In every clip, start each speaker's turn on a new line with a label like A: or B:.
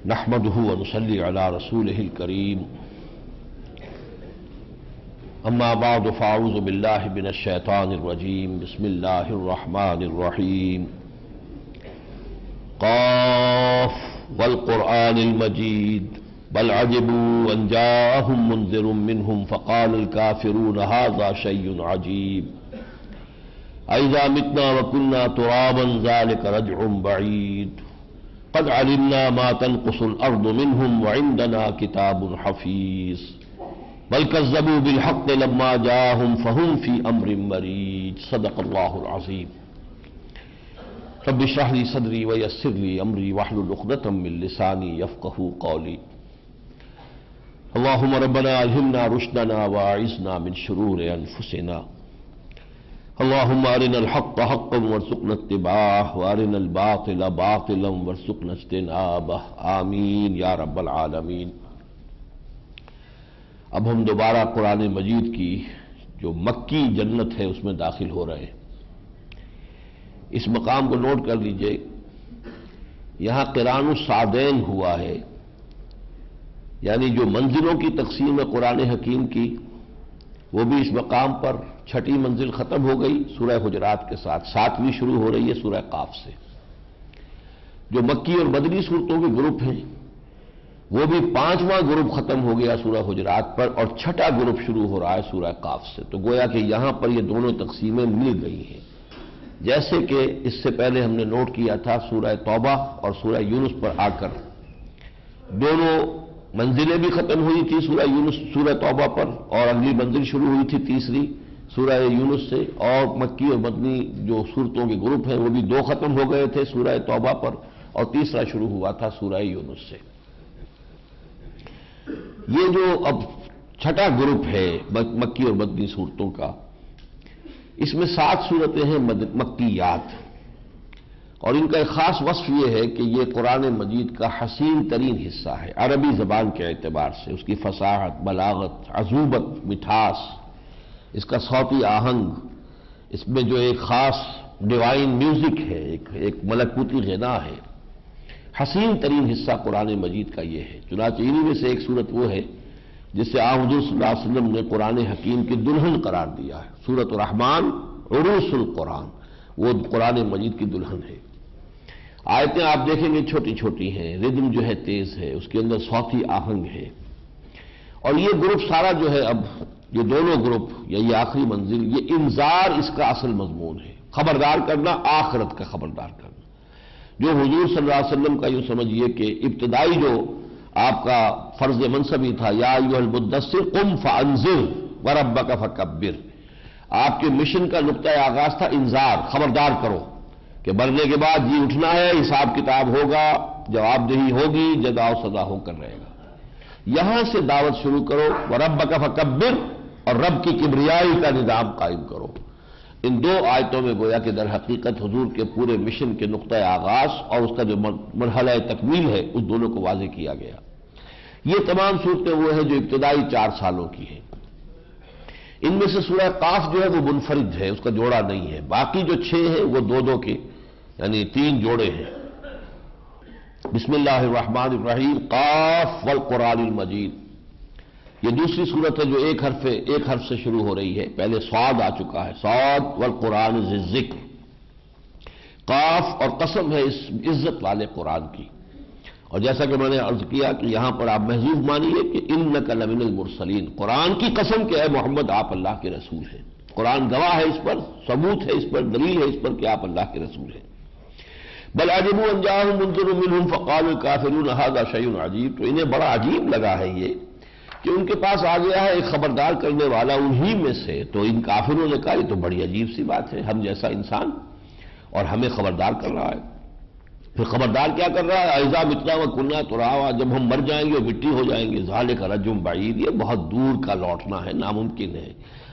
A: نحمده ونصلي على رسوله الكريم اما بعد فاعوذ بالله من الشيطان الرجيم بسم الله الرحمن الرحيم قاف والقرآن المجيد بل عجبوا ان جاءهم منذر منهم فقال الكافرون هذا شيء عجيب أإذا متنا وكنا ترابا ذلك رجع بعيد قد علمنا ما تنقص الأرض منهم وعندنا كتاب حفيظ بل كذبوا بالحق لما جاءهم فهم في أمر مريج صدق الله العظيم رب اشرح لي صدري ويسر لي أمري واحلل عقدة من لساني يفقهوا قولي اللهم ربنا ألهمنا رشدنا وأعذنا من شرور أنفسنا اللهم أرنا الحق حقا وارزقنا اتباعه وأرنا الباطل باطلا وارزقنا اجتنابه آمین یا رب العالمین۔ اب ہم دوبارہ قرآن مجید کی جو مکی جنت ہے اس میں داخل ہو رہے ہیں۔ اس مقام کو نوٹ کر لیجئے، یہاں قران الصادین ہوا ہے، یعنی جو منزلوں کی تقسیم ہے قرآن حکیم کی، وہ بھی اس مقام پر چھٹی منزل ختم ہو گئی سورہ حجرات کے ساتھ، ساتویں شروع ہو رہی ہے سورہ قاف سے۔ جو مکی اور مدنی صورتوں کے گروپ ہیں وہ بھی پانچواں گروپ ختم ہو گیا سورہ حجرات پر، اور چھٹا گروپ شروع ہو رہا ہے سورہ قاف سے۔ تو گویا کہ یہاں پر یہ دونوں تقسیمیں مل گئی ہیں، جیسے کہ اس سے پہلے ہم نے نوٹ کیا تھا سورہ توبہ اور سورہ یونس پر آ کر دونوں منزلیں بھی ختم ہوئی تھی سورہ توبہ پر، اور اگلی منزل شروع ہوئی تھی تیسری سورہ یونس سے، اور مکی اور مدنی جو صورتوں کے گروپ ہیں وہ بھی دو ختم ہو گئے تھے سورہ توبہ پر، اور تیسرا شروع ہوا تھا سورہ یونس سے۔ یہ جو اب چھٹا گروپ ہے مکی اور مدنی صورتوں کا، اس میں 7 صورتیں ہیں مکیات، اور ان کا ایک خاص وصف یہ ہے کہ یہ قرآن مجید کا حسین ترین حصہ ہے عربی زبان کے اعتبار سے، اس کی فصاحت، بلاغت، عذوبت، مٹھاس، اس کا صوتی آہنگ، اس میں جو ایک خاص ڈیوائن میوزک ہے، ایک ملکوتی غنا ہے۔ حسین ترین حصہ قرآن مجید کا یہ ہے۔ چنانچہ انہی میں سے ایک صورت وہ ہے جسے حضور صلی اللہ علیہ وسلم نے قرآن حکیم کی دلہن قرار دیا ہے۔ سورۃ الرحمن عروس القرآن، وہ قرآن مجید کی دلہن ہے۔ آیتیں آپ دیکھیں گے چھوٹی چھوٹی ہیں، ردم جو ہے تیز ہے، اس کے اندر صوتی آہنگ ہے، اور یہ گروپ سارا جو ہے، اب یہ دونوں گروپ یا یہ آخری منزل، یہ انذار اس کا اصل مضمون ہے، خبردار کرنا، آخرت کا خبردار کرنا۔ جو حضور صلی اللہ علیہ وسلم کا یوں سمجھیے کہ ابتدائی جو آپ کا فرض منصبی تھا، یا ایھا المدثر قم فانذر وربک فکبر، آپ کے مشن کا نقطۂ آغاز تھا انذار، خبردار کرو کہ مرنے کے بعد جی اٹھنا ہے، حساب کتاب ہوگا، جواب دہی ہوگی، جزا و سزا ہو کر رہے گا۔ یہاں سے دعوت شروع کرو، وربک فکبر، اور رب کی کبریائی کا نظام قائم کرو۔ ان دو آیتوں میں گویا کہ در حقیقت حضور کے پورے مشن کے نقطۂ آغاز اور اس کا جو مرحلہ تکمیل ہے، اس دونوں کو واضح کیا گیا۔ یہ تمام صورتیں وہ ہیں جو ابتدائی 4 سالوں کی ہیں۔ ان میں سے سورہ قاف جو ہے وہ منفرد ہے، اس کا جوڑا نہیں ہے، باقی جو 6 ہیں وہ 2 کے یعنی 3 جوڑے ہیں۔ بسم اللہ الرحمن الرحیم، قاف والقرآن المجید، یہ دوسری صورت ہے جو ایک حرف سے شروع ہو رہی ہے، پہلے صاد آ چکا ہے، صاد والقرآن ذی الذکر، قاف، اور قسم ہے اس عزت والے قرآن کی۔ اور جیسا کہ میں نے عرض کیا کہ یہاں پر آپ محذوف مانیے کہ انک لمن المرسلین، قرآن کی قسم کہ اے محمد آپ اللہ کے رسول ہیں۔ قرآن گواہ ہے اس پر، ثبوت ہے اس پر، دلیل ہے اس پر کہ آپ اللہ کے رسول ہیں۔ بل عجبوا ان جاءهم منذر منهم فقال الكافرون هذا شيء عجیب، تو انہیں بڑا عجیب لگا ہے یہ کہ ان کے پاس آ گیا ہے ایک خبردار کرنے والا انہی میں سے، تو ان کافروں نے کہا یہ تو بڑی عجیب سی بات ہے، ہم جیسا انسان اور ہمیں خبردار کر رہا ہے۔ پھر خبردار کیا کر رہا ہے؟ اذا متنا وکنا ترابا، جب ہم مر جائیں گے اور مٹی ہو جائیں گے، ذالک رجع بعید، یہ بہت دور کا لوٹنا ہے، ناممکن ہے،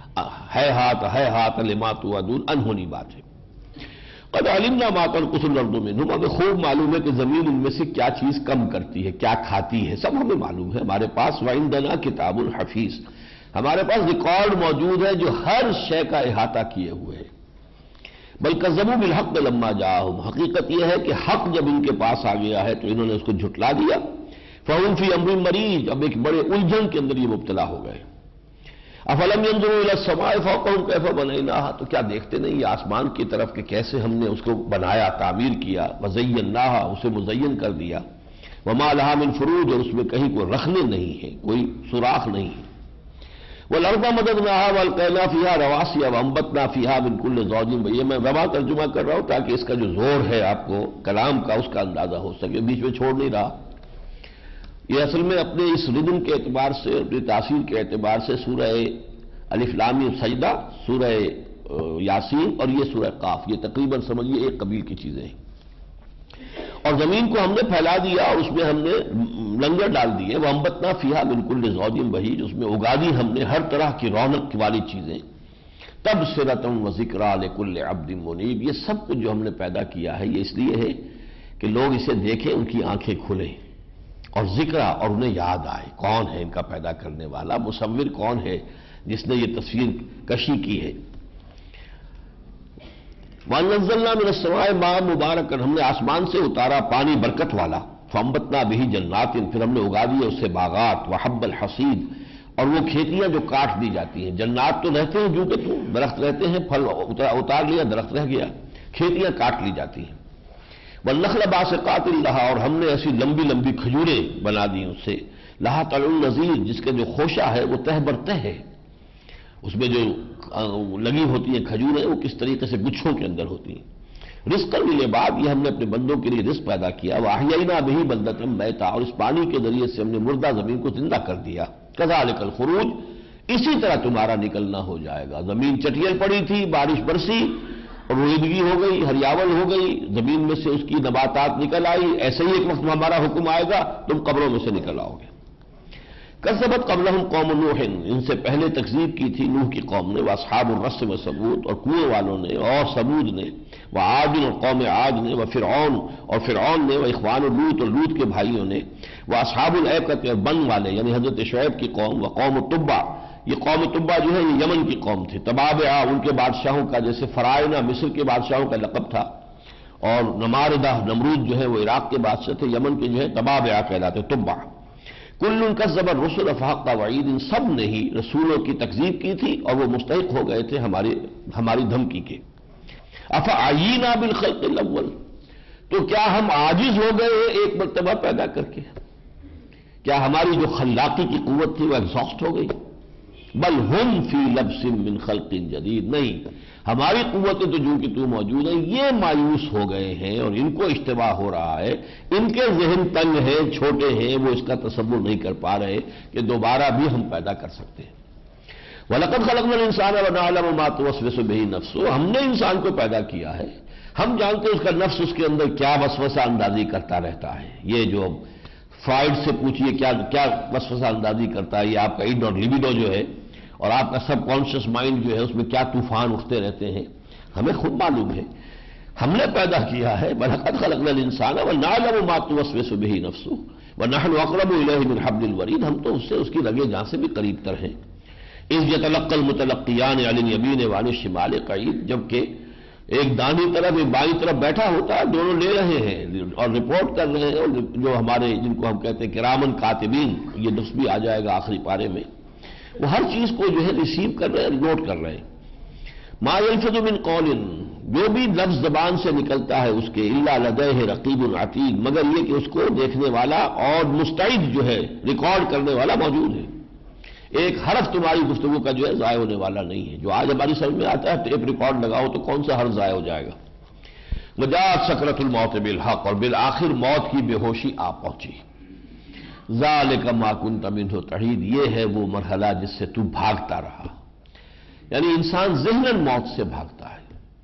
A: ہے ہاتھ لما توعدون، انہونی بات ہے۔ قد علمنا ما تنقص الارض منهم، ہمیں خوب معلوم ہے کہ زمین ان میں سے کیا چیز کم کرتی ہے، کیا کھاتی ہے، سب ہمیں معلوم ہے۔ ہمارے پاس وعندنا کتاب حفیظ، ہمارے پاس ریکارڈ موجود ہے جو ہر شے کا احاطہ کیے ہوئے ہے۔ بل کذبوا بالحق لما جاءهم، حقیقت یہ ہے کہ حق جب ان کے پاس آ گیا ہے تو انہوں نے اس کو جھٹلا دیا۔ فہم فی امر مریج، اب ایک بڑے الجھن کے اندر یہ مبتلا ہو گئے۔ افلم ينظروا الى السماء فوقهم كيف بنيناها، تو کیا دیکھتے نہیں یہ آسمان کی طرف کہ کیسے ہم نے اس کو بنایا، تعمیر کیا، وزیناها، اسے مزین کر دیا، وما لها من فروج، اور اس میں کہیں کوئی رخنے نہیں ہے، کوئی سوراخ نہیں ہے، والارض مددناها والقينا فيها رواسي وانبتنا فيها من كل زوج بهيج، یہ میں رواں ترجمہ کر رہا ہوں تاکہ اس کا جو زور ہے آپ کو کلام کا اس کا اندازہ ہو سکے، بیچ میں چھوڑ نہیں رہا۔ یہ اصل میں اپنے اس ردم کے اعتبار سے، اپنی تاثیر کے اعتبار سے سورہ الف لام میم سجدہ، سورہ یاسین اور یہ سورہ قاف، یہ تقریباً سمجھیے ایک قبیل کی چیزیں ہیں۔ اور زمین کو ہم نے پھیلا دیا اور اس میں ہم نے لنگر ڈال دیے، وانبتنا فیہا من کل زوج بہیج، اس میں اگا دی ہم نے ہر طرح کی رونق والی چیزیں، تبصرۃ وذکریٰ لکل عبد منیب، یہ سب کچھ جو ہم نے پیدا کیا ہے یہ اس لیے ہے کہ لوگ اسے دیکھیں، ان کی آنکھیں کھلیں اور ذکر اور انہیں یاد آئے کون ہے ان کا پیدا کرنے والا، مصور کون ہے جس نے یہ تصویر کشی کی ہے۔ وَأَنزَلْنَا مِنَ السَّمَاءِ مَاءً مُبَارَكًا، ہم نے آسمان سے اتارا پانی برکت والا، فَأَنبَتْنَا بِهِ جَنَّاتٍ، پھر ہم نے اگا دیے اس سے باغات، وَحَبَّ الْحَصِيدِ، اور وہ کھیتیاں جو کاٹ دی جاتی ہیں، جنات تو رہتے ہیں جو کہ تو درخت رہتے ہیں، پھل اتار لیا درخت رہ گیا، کھیتیاں کاٹ لی جاتی ہیں، والنخل باسقات لہا، اور ہم نے ایسی لمبی لمبی کھجوریں بنا دی اس سے، لہا طلع نضید، جس کے جو خوشہ ہے وہ تہ بر تہ ہے، اس میں جو لگی ہوتی ہیں کھجوریں وہ کس طریقے سے گچھوں کے اندر ہوتی ہیں، رزقا للعباد، یہ ہم نے اپنے بندوں کے لیے رزق پیدا کیا، واحیینا بہ بلدۃ میتا، اور اس پانی کے ذریعے سے ہم نے مردہ زمین کو زندہ کر دیا، کذالک الخروج، اسی طرح تمہارا نکلنا ہو جائے گا، زمین چٹیل پڑی تھی، بارش برسی اور رویدگی ہو گئی، ہریاول ہو گئی، زمین میں سے اس کی نباتات نکل آئی، ایسے ہی ایک وقت ہمارا حکم آئے گا تم قبروں میں سے نکل آؤ گے۔ کذبت قبلہم قوم نوح، ان سے پہلے تکذیب کی تھی نوح کی قوم نے، واصحاب الرس و ثمود، اور کنویں والوں نے اور ثمود نے، وعاد اور قوم عاد نے، وفرعون اور فرعون نے، واخوان لوط اور لوط کے بھائیوں نے، واصحاب الایکۃ اور بن والے یعنی حضرت شعیب کی قوم، وقوم تبع، یہ قوم تبع جو ہے یہ یمن کی قوم تھی، تبابعہ ان کے بادشاہوں کا، جیسے فرائنہ مصر کے بادشاہوں کا لقب تھا، اور نماردہ نمرود جو ہے وہ عراق کے بادشاہ تھے، یمن کے جو ہے تبابعہ کہلاتے تبع، کل کذب الرسل فحق وعید، ان سب نے ہی رسولوں کی تکذیب کی تھی اور وہ مستحق ہو گئے تھے ہماری دھمکی کے۔ افعینا بالخلق الاول، تو کیا ہم عاجز ہو گئے ایک مرتبہ پیدا کر کے؟ کیا ہماری جو خلاقی کی قوت تھی وہ ایگزاسٹ ہو گئی؟ بل ہم فی لبس من خلق جدید، نہیں، ہماری قوتیں تو جو کہ تو موجود ہیں یہ مایوس ہو گئے ہیں اور ان کو اشتباہ ہو رہا ہے، ان کے ذہن تنگ ہیں، چھوٹے ہیں، وہ اس کا تصور نہیں کر پا رہے کہ دوبارہ بھی ہم پیدا کر سکتے ہیں۔ وَلَقَدْ خَلَقْنَا الْإِنسَانَ وَنَعْلَمُ مَا تُوَسْوِسُ بِهِ نَفْسُهُ، ہم نے انسان کو پیدا کیا ہے، ہم جانتے ہیں اس کا نفس اس کے اندر کیا وسوسہ اندازی کرتا رہتا ہے۔ یہ جو فرائڈ سے پوچھئے کیا وسوسہ اندازی کرتا ہے، یہ آپ کا ایڈ اور لیبیڈو جو ہے اور آپ کا سب کانشیس مائنڈ جو ہے اس میں کیا طوفان اٹھتے رہتے ہیں، ہمیں خود معلوم ہے، ہم نے پیدا کیا ہے۔ وَلَقَدْ خَلَقْنَا الْإِنسَانَ وَنَعْلَمُ مَا تُوَسْوِسُ بِهِ نَفْسُهُ وَنَحْنُ أَقْرَبُ إِلَيْهِ مِنْ حَبْلِ الْوَرِيدِ، ہم تو اس کی رگے جان سے بھی قریب تر ہیں۔ إِذْ يَتَلَقَّى الْمُتَلَقِّيَانِ عَنِ الْيَمِينِ وَعَنِ الشِّمَالِ قَعِيدٌ، جبکہ ایک دائیں طرف ایک بائیں طرف بیٹھا ہوتا ہے، دونوں لے رہے ہیں اور رپورٹ کر رہے ہیں، اور جو ہمارے جن کو ہم کہتے ہیں کرامن کاتبین، یہ لفظ بھی آ جائے گا آخری پارے میں، وہ ہر چیز کو جو ہے ریسیو کر رہے ہیں، نوٹ کر رہے ہیں۔ ما یلفظ من قول، جو بھی لفظ زبان سے نکلتا ہے اس کے، الا لدیہ رقیب عتید، مگر یہ کہ اس کو دیکھنے والا اور مستعد جو ہے ریکارڈ کرنے والا موجود ہے۔ ایک حرف تمہاری گفتگو کا جو ہے ضائع ہونے والا نہیں ہے۔ جو آج ہماری سمجھ میں آتا ہے ٹیپ ریکارڈ لگاؤ تو کون سا حرف ضائع ہو جائے گا۔ وجاءت سکرۃ الموت بالحق، اور بالآخر موت کی بے ہوشی آ پہنچی۔ ذالک ما کنت منہ تحید، یہ ہے وہ مرحلہ جس سے تو بھاگتا رہا، یعنی انسان ذہناً موت سے بھاگتا ہے،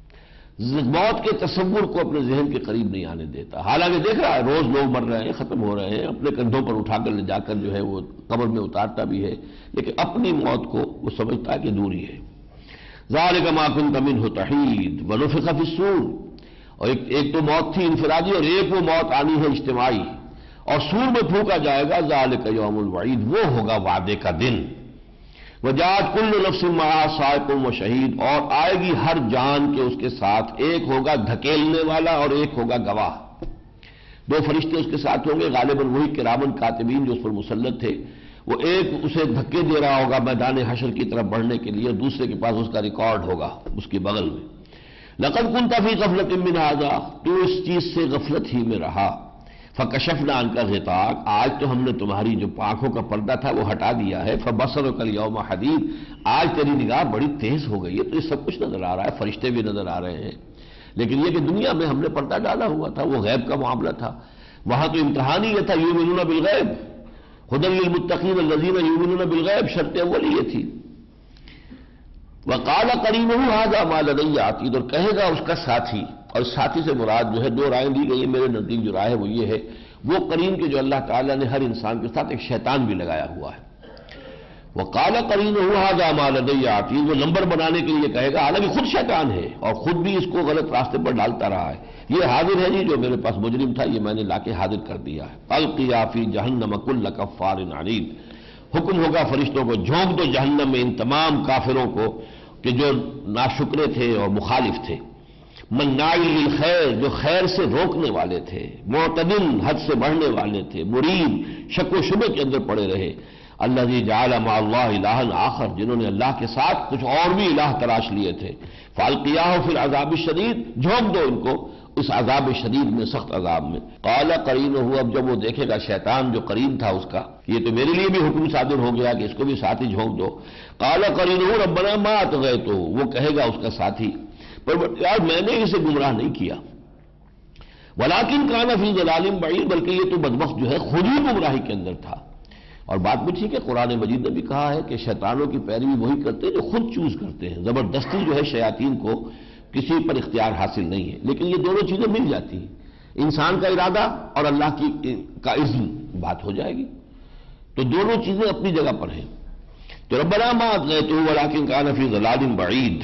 A: موت کے تصور کو اپنے ذہن کے قریب نہیں آنے دیتا، حالانکہ دیکھ رہا ہے روز لوگ مر رہے ہیں، ختم ہو رہے ہیں، اپنے کندھوں پر اٹھا کر لے جا کر جو ہے وہ قبر میں اتارتا بھی ہے، لیکن اپنی موت کو وہ سمجھتا ہے کہ دوری ہے۔ ذالک ما کنت منہ تحید ونفخ فی الصور، اور ایک تو موت تھی انفرادی اور ایک وہ موت آنی ہے اجتماعی، اور سور میں پھونکا جائے گا، ذالک یوم الوعید، وہ ہوگا وعدے کا دن۔ وجاءت کل نفس معہا سائق و شہید، اور آئے گی ہر جان کے اس کے ساتھ ایک ہوگا دھکیلنے والا اور ایک ہوگا گواہ۔ دو فرشتے اس کے ساتھ ہوں گے، غالباً وہی کرامن کاتبین جو اس پر مسلط تھے، وہ ایک اسے دھکے دے رہا ہوگا میدان حشر کی طرف بڑھنے کے لیے، دوسرے کے پاس اس کا ریکارڈ ہوگا اس کی بغل میں۔ لقد كنت في غفلة من هذا، تو اس چیز سے غفلت ہی میں رہا، فکشفنا عنك غطاءك، آج تو ہم نے تمہاری جو آنکھوں کا پردہ تھا وہ ہٹا دیا ہے، فبصرك اليوم حديد، آج تیری نگاہ بڑی تیز ہو گئی ہے، تو یہ سب کچھ نظر آ رہا ہے، فرشتے بھی نظر آ رہے ہیں، لیکن یہ کہ دنیا میں ہم نے پردہ ڈالا ہوا تھا، وہ غیب کا معاملہ تھا، وہاں تو امتحان ہی یہ تھا، یؤمنون بالغیب ھدی للمتقین الذین یؤمنون بالغیب، شرط اول یہ تھی۔ وقال قرینہ ھذا ما لدی عتید، اور کہے گا اس کا ساتھی، اور ساتھی سے مراد جو ہے دو رائیں دی گئی ہیں، میرے نزدیک جو رائے ہے وہ یہ ہے، وہ قرین کے جو اللہ تعالیٰ نے ہر انسان کے ساتھ ایک شیطان بھی لگایا ہوا ہے۔ وقال قرینہ ھذا ما لدی عتید، وہ نمبر بنانے کے لیے کہے گا، حالانکہ خود شیطان ہے اور خود بھی اس کو غلط راستے پر ڈالتا رہا ہے، یہ حاضر ہے جی جو میرے پاس مجرم تھا، یہ میں نے لا کے حاضر کر دیا ہے۔ القیا فی جہنم کل کفار عنید، حکم ہوگا فرشتوں کو جھونک دو جہنم میں ان تمام کافروں کو کہ جو ناشکرے تھے اور مخالف تھے، مناع للخیر، جو خیر سے روکنے والے تھے، معتدل، حد سے بڑھنے والے تھے، مرید، شک و شبہ کے اندر پڑے رہے، الذی جعل مع اللہ الہا آخر، جنہوں نے اللہ کے ساتھ کچھ اور بھی الہ تراش لیے تھے، فالقیاہ فی العذاب الشدید، جھونک دو ان کو اس عذاب شدید میں، سخت عذاب میں۔ قال قرینہ، اب جب وہ دیکھے گا شیطان جو قرین تھا اس کا، یہ تو میرے لیے بھی حکم صادر ہو گیا کہ اس کو بھی ساتھ ہی جھونک دو۔ قال قرینہ ربنا ما اطغیتہ، وہ کہے گا اس کا ساتھی، پر یار میں نے اسے گمراہ نہیں کیا، ولکن کان فی ضلال بعید، بلکہ یہ تو بدبخت جو ہے خود ہی گمراہی کے اندر تھا۔ اور بات بھی ٹھیک ہے، قرآن مجید نے بھی کہا ہے کہ شیطانوں کی پیروی وہی کرتے ہیں جو خود چوز کرتے ہیں، زبردستی جو ہے شیاطین کو کسی پر اختیار حاصل نہیں ہے، لیکن یہ دونوں چیزیں مل جاتی ہیں، انسان کا ارادہ اور اللہ کا اذن، بات ہو جائے گی، تو دونوں چیزیں اپنی جگہ پر ہیں۔ تو ربنا ما اطغیتہ ولکن کان فی ضلال بعید،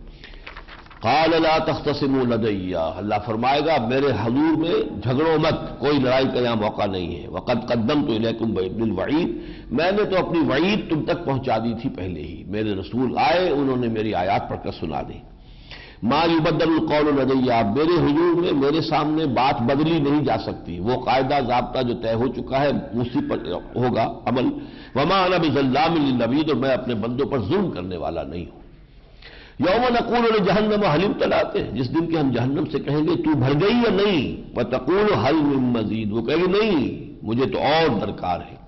A: قال لا تختصموا لدی، اللہ فرمائے گا میرے حضور میں جھگڑو مت، کوئی لڑائی کا یہاں موقع نہیں ہے، وقد قدمت الیکم بالوعید، میں نے تو اپنی وعید تم تک پہنچا دی تھی پہلے ہی، میرے رسول آئے، انہوں نے میری آیات پڑھ کر سنا دی۔ ما یبدل القول لدی، میرے حضور میں میرے سامنے بات بدلی نہیں جا سکتی، وہ قاعدہ ضابطہ جو طے ہو چکا ہے اسی پر ہوگا عمل، وما انا بظلام للعبید، اور میں اپنے بندوں پر ظلم کرنے والا نہیں ہوں۔ یوم نقول لجہنم هل امتلأت، جس دن کہ ہم جہنم سے کہیں گے تو بھر گئی یا نہیں، وتقول هل من مزید، وہ کہے گی نہیں مجھے تو اور درکار ہے۔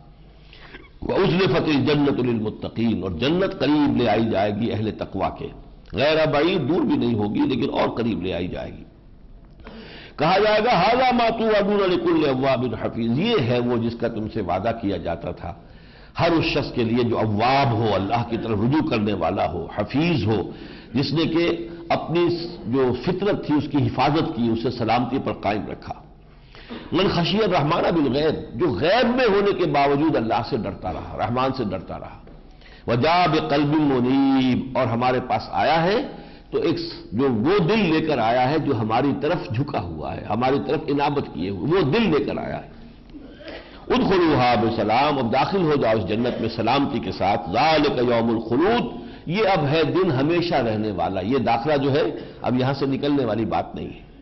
A: وازلفت الجنۃ للمتقین، اور جنت قریب لے آئی جائے گی اہل تقوی کے، غیر بعید، دور بھی نہیں ہوگی لیکن اور قریب لے آئی جائے گی۔ کہا جائے گا ھذا ما توعدون لکل اواب حفیظ، یہ ہے وہ جس کا تم سے وعدہ کیا جاتا تھا ہر اس شخص کے لیے جو اواب ہو، اللہ کی طرف رجوع کرنے والا ہو، حفیظ ہو، جس نے کہ اپنی جو فطرت تھی اس کی حفاظت کی، اسے سلامتی پر قائم رکھا۔ من خشی الرحمن بالغیب، جو غیب میں ہونے کے باوجود اللہ سے ڈرتا رہا، رحمان سے ڈرتا رہا۔ وجاء بقلب منیب، اور ہمارے پاس آیا ہے تو ایک جو وہ دل لے کر آیا ہے جو ہماری طرف جھکا ہوا ہے، ہماری طرف انابت کیے ہوئے، وہ دل لے کر آیا ہے۔ ادخلوها بسلام، اب داخل ہو جاؤ اس جنت میں سلامتی کے ساتھ، ذالک یوم الخلود، یہ اب ہے دن ہمیشہ رہنے والا، یہ داخلہ جو ہے اب یہاں سے نکلنے والی بات نہیں ہے۔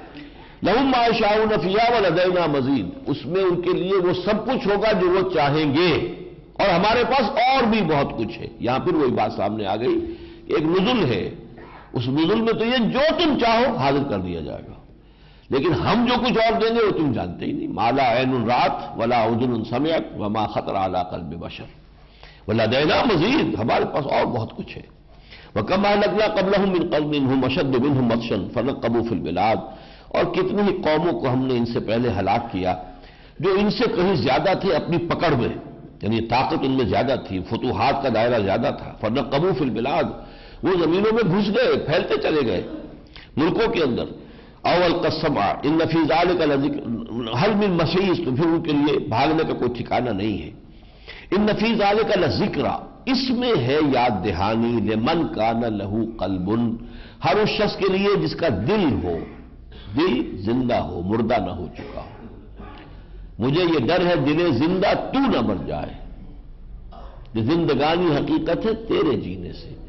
A: لہم ما یشاءون فیہا ولدینا مزید، اس میں ان کے لیے وہ سب کچھ ہوگا جو وہ چاہیں گے، اور ہمارے پاس اور بھی بہت کچھ ہے۔ یہاں پھر وہی بات سامنے آ گئی، ایک نزل ہے، اس نزل میں تو یہ جو تم چاہو حاضر کر دیا جائے گا، لیکن ہم جو کچھ اور دیں گے وہ تم جانتے ہی نہیں۔ ما لا عین رات ولا اذن سمعت وما خطر علی قلب بشر ولدینا مزید، ہمارے پاس اور بہت کچھ ہے۔ وَكَمْ أَهْلَكْنَا قَبْلَهُم مِّن قَرْنٍ هُمْ أَشَدُّ مِنْهُمْ بَطْشًا فَنَقَّبُوا فِي الْبِلَادِ، اور کتنی ہی قوموں کو ہم نے ان سے پہلے ہلاک کیا جو ان سے کہیں زیادہ تھے اپنی پکڑ میں، یعنی طاقت ان میں زیادہ تھی، فتوحات کا دائرہ زیادہ تھا۔ فَنَقَّبُوا فِي الْبِلَادِ، وہ زمینوں میں گھس گئے، پھیلتے چلے گئے ملکوں کے اندر۔ اول قسم ان فی ذلک لذکر هل من محیص، تو پھر ان کے لیے بھاگنے کا کوئی ٹھکانہ نہیں ہے۔ ان فی ذلک لذکر، اس میں ہے یاد دہانی، لمن کان لہ قلب، ہر اس شخص کے لیے جس کا دل ہو، دل زندہ ہو، مردہ نہ ہو چکا ہو۔ مجھے یہ ڈر ہے دل زندہ تو نہ مر جائے، یہ زندگانی حقیقت ہے تیرے جینے سے،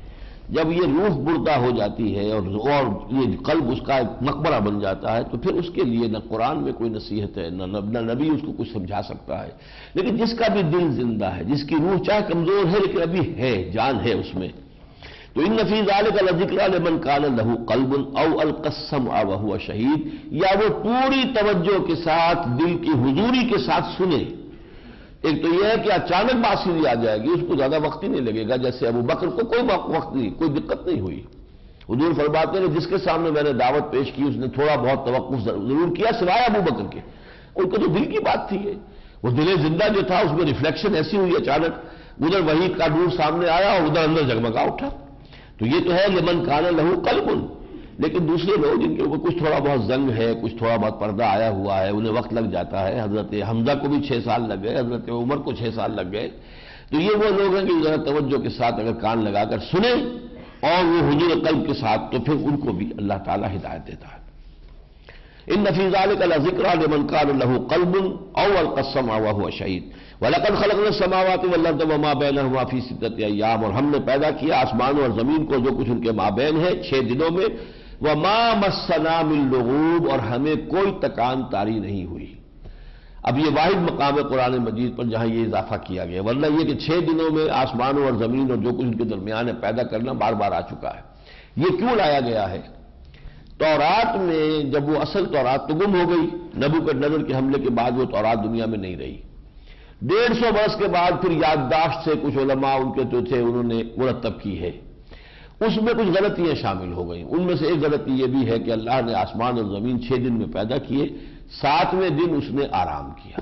A: جب یہ روح مردہ ہو جاتی ہے اور یہ قلب اس کا ایک مقبرہ بن جاتا ہے تو پھر اس کے لیے نہ قرآن میں کوئی نصیحت ہے نہ نبی اس کو کچھ سمجھا سکتا ہے. لیکن جس کا بھی دل زندہ ہے، جس کی روح چاہے کمزور ہے لیکن ابھی ہے، جان ہے اس میں، تو ان فی ذلک لذکری لمن کان لہ قلب او القی السمع وہو شہید، یا وہ پوری توجہ کے ساتھ دل کی حضوری کے ساتھ سنے. ایک تو یہ ہے کہ اچانک بات سیدھی آ جائے گی، اس کو زیادہ وقت ہی نہیں لگے گا، جیسے ابو بکر کو کوئی وقت نہیں، کوئی دقت نہیں ہوئی. حضور فرماتے ہیں جس کے سامنے میں نے دعوت پیش کی اس نے تھوڑا بہت توقف ضرور کیا سوائے ابو بکر کے، ان کو تو دل کی بات تھی. وہ دل زندہ جو تھا اس میں ریفلیکشن ایسی ہوئی اچانک، ادھر وحی کا نور سامنے آیا اور ادھر اندر جگمگا اٹھا. تو یہ تو ہے لمن کان لہ قلب. لیکن دوسرے لوگ جن کے اوپر کچھ تھوڑا بہت زنگ ہے، کچھ تھوڑا بہت پردہ آیا ہوا ہے، انہیں وقت لگ جاتا ہے. حضرت حمزہ کو بھی 6 سال لگ گئے، حضرت عمر کو 6 سال لگ گئے. تو یہ وہ لوگ ہیں کہ ذرا توجہ کے ساتھ اگر کان لگا کر سنیں اور وہ حضور قلب کے ساتھ، تو پھر ان کو بھی اللہ تعالیٰ ہدایت دیتا ہے. ان فی ذلک لذکری لمن کان لہ قلب او القی السمع وہو شہید. وَلَقَدْ خَلَقْنَا السَّمَاوَاتِ وَالْأَرْضَ وَمَا بَيْنَهُمَا فِي 6 أَيَّامٍ، اور ہم نے پیدا کیا آسمانوں اور زمین کو جو کچھ ان کے مابین ہے 6 دنوں میں. وَمَا مَسَّنَا مِن لُغُوبٍ، اور ہمیں کوئی تکان تاری نہیں ہوئی. اب یہ واحد مقام ہے قرآن مجید پر جہاں یہ اضافہ کیا گیا، ورنہ یہ کہ 6 دنوں میں آسمانوں اور زمین اور جو کچھ ان کے درمیان ہے پیدا کرنا بار بار آ چکا ہے. یہ کیوں لایا گیا ہے؟ تورات میں جب وہ اصل تورات تو گم ہو گئی، نبوکدنضر کے حملے کے بعد وہ تورات دنیا میں نہیں رہی. 150 برس کے بعد پھر یادداشت سے کچھ علماء ان کے جو تھے انہوں نے مرتب کی ہے، اس میں کچھ غلطیاں شامل ہو گئیں. ان میں سے ایک غلطی یہ بھی ہے کہ اللہ نے آسمان اور زمین 6 دن میں پیدا کیے، 7ویں دن اس نے آرام کیا.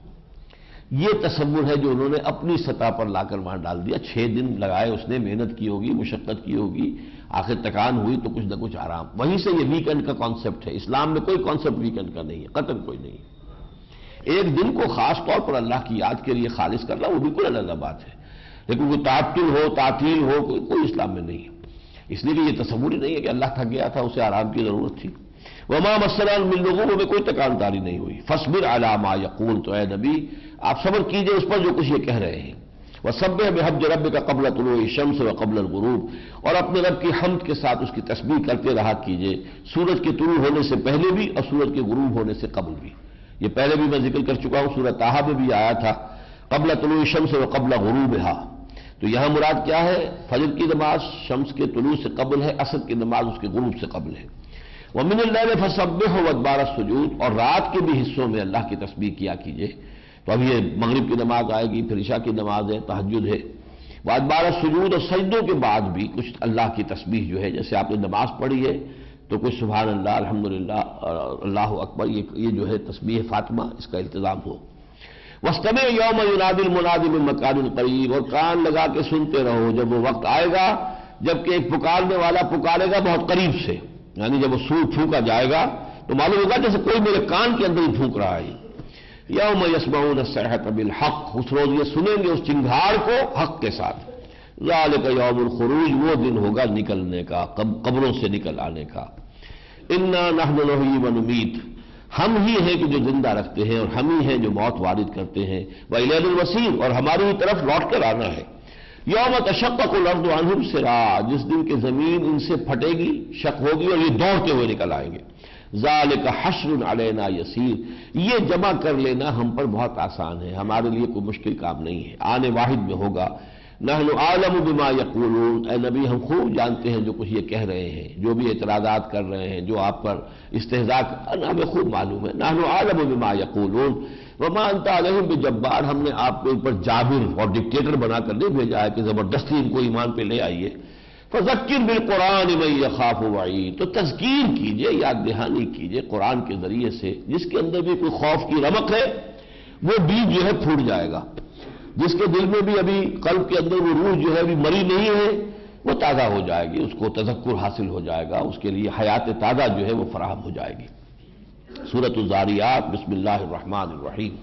A: یہ تصور ہے جو انہوں نے اپنی سطح پر لا کر وہاں ڈال دیا. 6 دن لگائے اس نے، محنت کی ہوگی، مشقت کی ہوگی، آخر تکان ہوئی تو کچھ نہ کچھ آرام. وہیں سے یہ ویکینڈ کا کانسیپٹ ہے. اسلام میں کوئی کانسیپٹ ویکینڈ کا نہیں ہے، قطعاً کوئی نہیں. ایک دن کو خاص طور پر اللہ کی یاد کے لیے خالص کرنا وہ بالکل علیحدہ بات ہے، لیکن وہ تعطل ہو، تعطیل ہو، کوئی اسلام میں نہیں ہے. اس لیے کہ یہ تصور ہی نہیں ہے کہ اللہ تھک گیا تھا، اسے آرام کی ضرورت تھی. وَمَا مَسَّنَا مِن لُغُوبٍ، میں کوئی تکان داری نہیں ہوئی. فَاصْبِرْ عَلَىٰ مَا يَقُولُ، تو اے نبی آپ صبر کیجئے اس پر جو کچھ یہ کہہ رہے ہیں. وَسَبِّحْ بِحَمْدِ رَبِّكَ قَبْلَ طُلُوعِ الشَّمْسِ وَقَبْلَ الْغُرُوبِ، اور اپنے رب کی حمد کے ساتھ اس کی تسبیح کرتے رہا کیجئے، سورج کے طلوع ہونے سے پہلے بھی اور سورج کے غروب ہونے سے قبل بھی. یہ پہلے بھی میں ذکر کر چکا ہوں، سورہ طٰہٰ میں بھی آیا تھا قبل طلوع الشمس وقبل غروبها. تو یہاں مراد کیا ہے؟ فجر کی نماز شمس کے طلوع سے قبل ہے، عصر کی نماز اس کے غروب سے قبل ہے. وَمِنَ اللَّيْلِ فَسَبِّحْهُ وَأَدْبَارَ السُّجُودِ، اور رات کے بھی حصوں میں اللہ کی تسبیح کیا کیجئے. تو اب یہ مغرب کی نماز آئے گی، پھر عشاء کی نماز ہے، تہجد ہے. وَأَدْبَارَ السُّجُودِ، اور سجدوں کے بعد بھی کچھ اللہ کی تسبیح جو ہے، جیسے آپ نے نماز پڑھی ہے تو کچھ سبحان اللہ، الحمدللہ، اللہ اکبر، یہ جو ہے تسبیح فاطمہ، اس کا التزام ہو. وَاسْتَمِعْ يَوْمَ يُنَادِ الْمُنَادِ مِن مَّكَانٍ قَرِيبٍ، اور کان لگا کے سنتے رہو جب وہ وقت آئے گا جبکہ ایک پکارنے والا پکارے گا بہت قریب سے. یعنی جب وہ سور پھونکا جائے گا تو معلوم ہوگا جیسے کوئی میرے کان کے اندر ہی پھونک رہا ہے. یوم یسمعون الصیحۃ بالحق، اس روز یہ سنیں گے اس چنگھاڑ کو حق کے ساتھ. ذالک یوم الخروج، وہ دن ہوگا نکلنے کا، قبروں سے نکل آنے کا. انا نحن نحیی ونمیت، ہم ہی ہیں کہ جو زندہ رکھتے ہیں اور ہم ہی ہیں جو موت وارد کرتے ہیں. وإلینا المصیر، اور ہماری طرف لوٹ کر آنا ہے. یوم تشقق الارض عنہم سراعا، جس دن کہ زمین ان سے پھٹے گی، شق ہوگی اور یہ دوڑتے ہوئے نکل آئیں گے. ذالک حشر علینا یسیر، یہ جمع کر لینا ہم پر بہت آسان ہے، ہمارے لیے کوئی مشکل کام نہیں ہے، آنے واحد میں ہوگا. نحن اعلم بما یقولون، اے نبی ہم خوب جانتے ہیں جو کچھ یہ کہہ رہے ہیں، جو بھی اعتراضات کر رہے ہیں، جو آپ پر استہزاء ہمیں خوب معلوم ہے. نحن اعلم بما یقولون وما انت علیہم بجبار، ہم نے آپ کے اوپر جابر اور ڈکٹیٹر بنا کر نہیں بھیجا ہے کہ زبردستی ان کو ایمان پہ لے آئیے. فذکر بالقرآن من یخاف وعید، تو تذکیر کیجئے، یاد دہانی کیجئے قرآن کے ذریعے سے جس کے اندر بھی کوئی خوف کی رمق ہے وہ بیج جو ہے پھوٹ جائے گا. جس کے دل میں بھی ابھی قلب کے اندر وہ روح جو ہے ابھی مری نہیں ہے وہ تازہ ہو جائے گی، اس کو تذکر حاصل ہو جائے گا، اس کے لیے حیات تازہ جو ہے وہ فراہم ہو جائے گی. سورۃ الذاریات، بسم اللہ الرحمن الرحیم.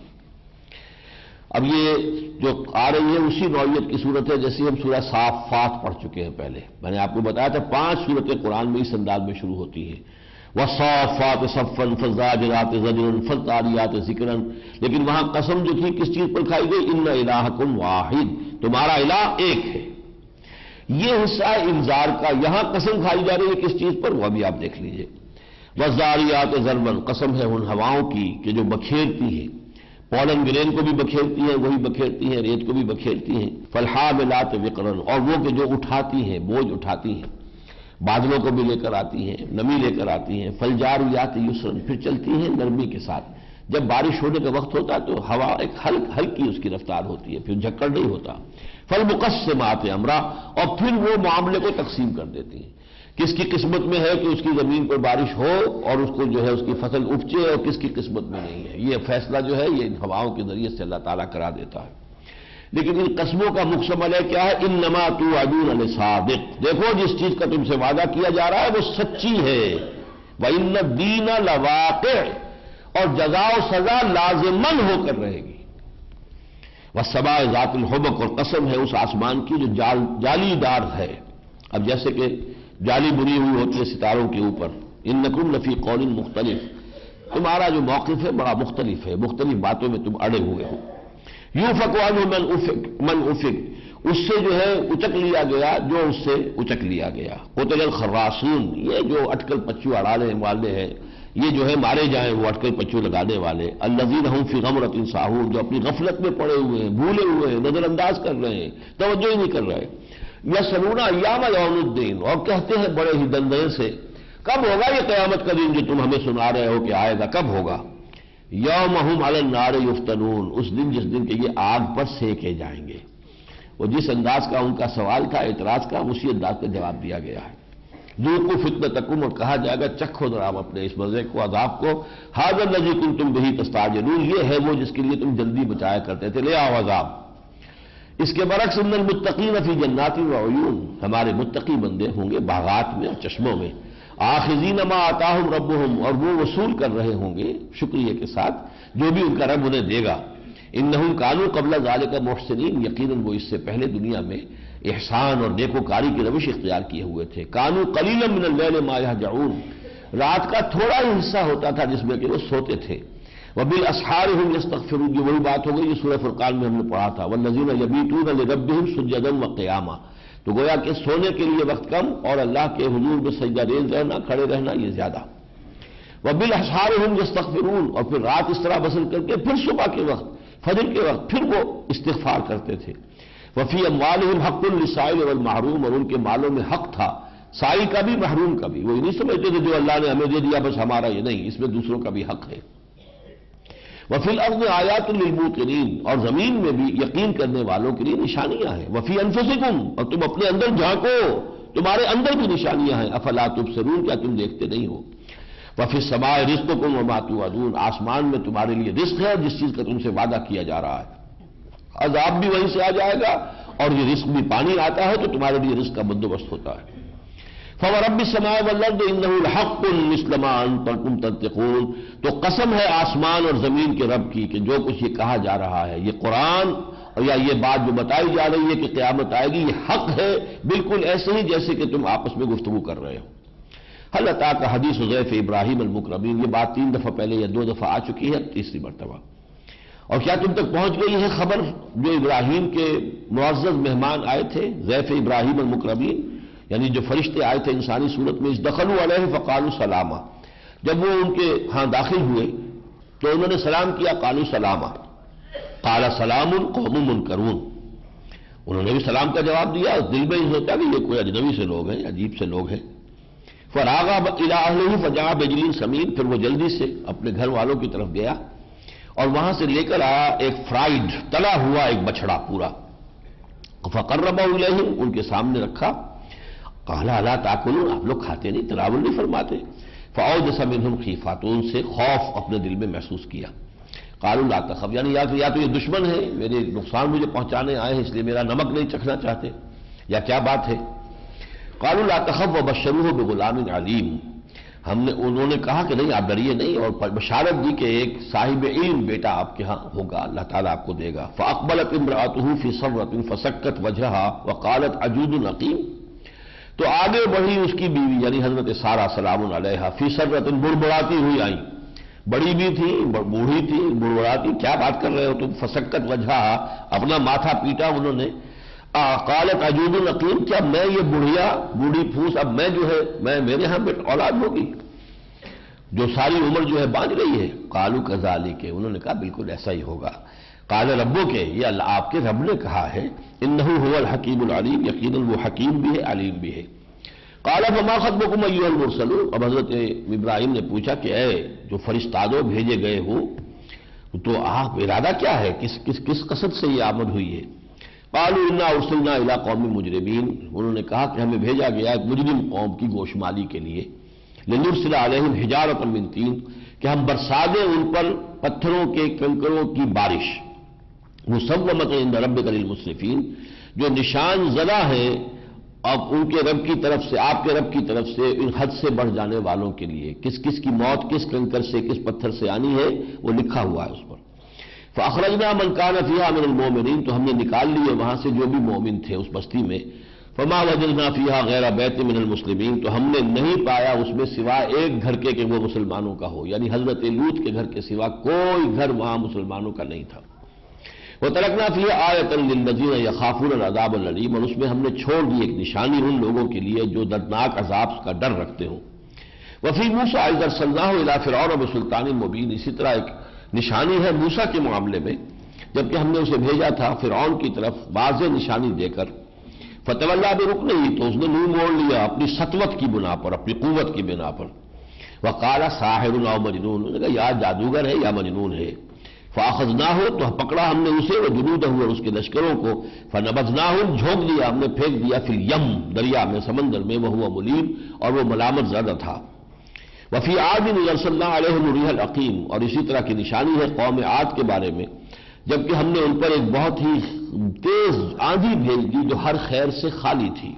A: اب یہ جو آ رہی ہے اسی نوعیت کی صورت ہے جیسے ہم سورہ صافات پڑھ چکے ہیں پہلے. میں نے آپ کو بتایا تھا 5 سورتیں قرآن میں اس انداز میں شروع ہوتی ہیں. وَالصَّافَّاتِ صَفًّا فَالزَّاجِرَاتِ زَجْرًا فَالتَّالِيَاتِ ذِكْرًا، لیکن وہاں قسم جو تھی کس چیز پر کھائی گئی؟ اِنَّ إِلَٰهَكُمْ وَاحِدٌ، تمہارا الہ ایک ہے. یہ حصہ ہے انذار کا. یہاں قسم کھائی جا رہی ہے کس چیز پر، وہ ابھی آپ دیکھ لیجئے. وَالزَّارِيَاتِ ضَرْبًا، قسم ہے ان ہواؤں کی کہ جو بکھیرتی ہیں، پولن گرین کو بھی بکھیرتی ہیں، وہی بکھیرتی ہیں، ریت کو بھی بکھیرتی ہیں. فَالْحَامِلَاتِ وِقْرًا، اور وہ کہ جو اٹھاتی ہیں، بوجھ اٹھاتی ہیں، بادلوں کو بھی لے کر آتی ہیں، نمی لے کر آتی ہیں. فَالْجَارِيَاتِ يُسْرًا، پھر چلتی ہیں نرمی کے ساتھ. جب بارش ہونے کا وقت ہوتا ہے تو ہوا ایک ہلکی اس کی رفتار ہوتی ہے، پھر جھکڑ نہیں ہوتا. فَالْمُقَسِّمَاتِ أَمْرًا، اور پھر وہ معاملے کو تقسیم کر دیتی ہیں. کس کی قسمت میں ہے کہ اس کی زمین پر بارش ہو اور اس کو جو ہے اس کی فصل اپجے، اور کس کی قسمت میں نہیں ہے. یہ فیصلہ جو ہے یہ ان ہواؤں کے ذریعے سے اللہ تعالیٰ کرا دیتا ہے. لیکن ان قسموں کا مکمل ہے کیا ہے؟ انما توعدون لصادق، دیکھو جس چیز کا تم سے وعدہ کیا جا رہا ہے وہ سچی ہے. وَإِنَّ الدِّينَ لَوَاقِعٌ، اور جزا و سزا لازمن ہو کر رہے گی. وَالسَّمَاءِ ذَاتِ الْحُبُقِ، اور قسم ہے اس آسمان کی جو جالی دار ہے. اب جیسے کہ جالی بنی ہوئی ہوتی ہے ستاروں کے اوپر. اِنَّكُمْ لَفِي قَوْلٍ مُخْتَلِفٍ، تمہارا جو موقف ہے بڑا مختلف ہے، مختلف باتوں میں تم اڑے ہوئے ہو. یوفک عنہ من افک، اس سے جو ہے اچک لیا گیا جو اس سے اچک لیا گیا. قتل الخراصون، یہ جو اٹکل پچو اڑانے والے ہیں، یہ جو ہے مارے جائیں وہ اٹکل پچو لگانے والے. الذین هم فی غمرۃ ساہون، جو اپنی غفلت میں پڑے ہوئے ہیں، بھولے ہوئے ہیں، نظر انداز کر رہے ہیں، توجہ ہی نہیں کر رہے. یسألون ایام یوم الدین، اور کہتے ہیں بڑے ہی دندے سے کب ہوگا یہ قیامت کا دن جو تم ہمیں سنا رہے ہو کہ آئے گا، کب ہوگا. یوم هم علی النار یفتنون، اس دن جس دن کہ یہ آگ پر سینکے جائیں گے. وہ جس انداز کا ان کا سوال تھا، اعتراض کا، اسی انداز کا جواب دیا گیا ہے. ذوقوا فتنتکم، اور کہا جائے گا چکھو ذرا اپنے اس مزے کو، عذاب کو. ھذا الذی کنتم بہ تستعجلون، یہ ہے وہ جس کے لیے تم جلدی بچایا کرتے تھے، لے آؤ عذاب. اس کے برعکس ان المتقین فی جنات وعیون، ہمارے متقی بندے ہوں گے باغات میں اور چشموں میں. آخذین ما آتاہم ربہم، اور وہ وصول کر رہے ہوں گے شکریہ کے ساتھ جو بھی ان کا رب انہیں دے گا. انہم کانوا قبل ذالک محسنین، یقیناً وہ اس سے پہلے دنیا میں احسان اور نیکوکاری کی روش اختیار کیے ہوئے تھے. کانوا قلیلا من اللیل ما یہجعون، رات کا تھوڑا ہی حصہ ہوتا تھا جس میں کہ وہ سوتے تھے. وبالاسحار هم یستغفرون، یہ وہی بات ہو گئی جو سورہ فرقان میں ہم نے پڑھا تھا. والذین یبیتون لربہم سجدا وقیاما، تو گویا کہ سونے کے لیے وقت کم اور اللہ کے حضور میں سجدہ ریز رہنا، کھڑے رہنا یہ زیادہ. وبالاسحار هم یستغفرون، اور پھر رات اس طرح بسر کر کے پھر صبح کے وقت، فجر کے وقت پھر وہ استغفار کرتے تھے. وفی اموالہم حق للسائل والمحروم، اور ان کے مالوں میں حق تھا سائل کا بھی محروم کا بھی. وہ یہ نہیں سمجھتے تھے جو اللہ نے ہمیں دے دیا بس ہمارا، یہ نہیں، اس میں دوسروں کا بھی حق ہے. وفی الارض آیات للموقنین، اور زمین میں بھی یقین کرنے والوں کے لیے نشانیاں ہیں. وفی انفسکم، اور تم اپنے اندر جھانکو، تمہارے اندر بھی نشانیاں ہیں. افلا تبصرون، کیا تم دیکھتے نہیں ہو. وفی السماء رزقکم وما توعدون، آسمان میں تمہارے لیے رزق ہے جس چیز کا تم سے وعدہ کیا جا رہا ہے. عذاب بھی وہیں سے آ جائے گا، اور یہ رزق بھی پانی آتا ہے تو تمہارے لیے رزق کا بندوبست ہوتا ہے. فورب السماء والارض انہ لحق مثل ما انتم تنطقون، تو قسم ہے آسمان اور زمین کے رب کی کہ جو کچھ یہ کہا جا رہا ہے، یہ قرآن یا یہ بات جو بتائی جا رہی ہے کہ قیامت آئے گی، یہ حق ہے بالکل ایسے ہی جیسے کہ تم آپس میں گفتگو کر رہے ہو. هل اتاک حدیث ضیف ابراہیم المکرمین، یہ بات 3 دفعہ پہلے یا 2 دفعہ آ چکی ہے، تیسری مرتبہ. اور کیا تم تک پہنچ گئی ہے خبر جو ابراہیم کے معزز مہمان آئے تھے، ضیف ابراہیم المکرمین، یعنی جو فرشتے آئے تھے انسانی صورت میں. دخلوا علیہ فقالوا سلاما، جب وہ ان کے ہاں داخل ہوئے تو انہوں نے سلام کیا. قالوا سلاما، قال سلام قوم منکرون، انہوں نے بھی سلام کا جواب دیا. دل میں یہ ہوتا کہ یہ کوئی اجنبی سے لوگ ہیں، عجیب سے لوگ ہیں. فراغ الی اہلہ فجاء بعجل سمین، پھر وہ جلدی سے اپنے گھر والوں کی طرف گیا اور وہاں سے لے کر آیا ایک فرائیڈ تلا ہوا ایک بچڑا پورا. فقربہ الیہم، ان کے سامنے رکھا. قال الا تاکلون، آپ لوگ کھاتے نہیں، تناول نہیں فرماتے. فاوجس منہم خیفہ، تو ان سے خوف اپنے دل میں محسوس کیا. قالوا لا تخف، یعنی یا تو یہ دشمن ہے، میرے نقصان مجھے پہنچانے آئے ہیں اس لیے میرا نمک نہیں چکھنا چاہتے، یا کیا بات ہے. قالوا لا تخف وبشروه بغلام علیم، انہوں نے کہا کہ نہیں آپ ڈریے نہیں، اور بشارت دی کہ ایک صاحب علم بیٹا آپ کے ہاں ہوگا، اللہ تعالیٰ آپ کو دے گا. فاقبلت امرأته في صرة فسكت وجهها وقالت عجوز عقیم، تو آگے بڑھی اس کی بیوی یعنی حضرت سارہ سلام علیہا، فی صرة، بڑبڑاتی ہوئی آئیں، بڑی بھی تھی بوڑھی تھی بڑبڑاتی. کیا بات کر رہے ہو تم. فسکت وجہا، اپنا ماتھا پیٹا انہوں نے. قالت عجوز عقیم، کیا میں یہ بڑھیا بوڑھی پھوس اب میں جو ہے میرے ہاں اولاد ہوگی جو ساری عمر جو ہے باندھ رہی ہے؟ قالوا کذالک، انہوں نے کہا بالکل ایسا ہی ہوگا۔ قال ربک، یہ اللہ آپ کے رب نے کہا ہے، انہ هو الحکیم العلیم، یقیناً وہ حکیم بھی ہے علیم بھی ہے۔ قال فما خطبکم ایھا المرسلون، اب حضرت ابراہیم نے پوچھا کہ اے جو فرشتادوں بھیجے گئے ہو تو آپ ارادہ کیا ہے، کس قصد سے یہ آمد ہوئی ہے؟ قالوا انا ارسلنا الی قوم مجرمین، انہوں نے کہا کہ ہمیں بھیجا گیا ایک مجرم قوم کی گوشمالی کے لیے، لنرسل علیہم حجارۃ من طین، کہ ہم برسا دیں ان پر پتھروں کے کنکروں کی بارش، مسومۃ عند ربک للمسرفین، جو نشان زدہ ہیں اب ان کے رب کی طرف سے، آپ کے رب کی طرف سے ان حد سے بڑھ جانے والوں کے لیے، کس کی موت کس کنکر سے کس پتھر سے آنی ہے وہ لکھا ہوا ہے اس پر۔ فاخرجنا من كان فيها من المؤمنين، تو ہم نے نکال لیے وہاں سے جو بھی مومن تھے اس بستی میں۔ فما وجدنا فيها غير بيت من المسلمين، تو ہم نے نہیں پایا اس میں سوائے ایک گھر کے کہ وہ مسلمانوں کا ہو، یعنی حضرت لوط کے گھر کے سوا کوئی گھر وہاں مسلمانوں کا نہیں تھا۔ وترکنا فيها آیۃ للذین یخافون العذاب الالیم، اور اس میں ہم نے چھوڑ دی ایک نشانی ان لوگوں کے لیے جو دردناک عذاب کا ڈر رکھتے ہوں۔ وفی موسیٰ اذ ارسلناہ الی فرعون بسلطان مبین، اسی طرح ایک نشانی ہے موسیٰ کے معاملے میں جبکہ ہم نے اسے بھیجا تھا فرعون کی طرف واضح نشانی دے کر، فتولیٰ برکنہ، تو اس نے منہ موڑ لیا اپنی سطوت کی بنا پر، اپنی قوت کی بنا پر، وقال ساحر او مجنون، انہوں نے کہا یا جادوگر ہے یا مجنون ہے، فاخذناہ، تو پکڑا ہم نے اسے، وجنودہ، اور اس کے لشکروں کو، فنبذناہ، جھونک دیا ہم نے، پھینک دیا، فی الیم، دریا میں، سمندر میں، وہو ملیم، اور وہ ملامت زدہ تھا۔ وفی عاد اذ ارسلنا علیہم الریح العقیم، اور اسی طرح کی نشانی ہے قوم عاد کے بارے میں جبکہ ہم نے ان پر ایک بہت ہی تیز آندھی بھیج دی جو ہر خیر سے خالی تھی۔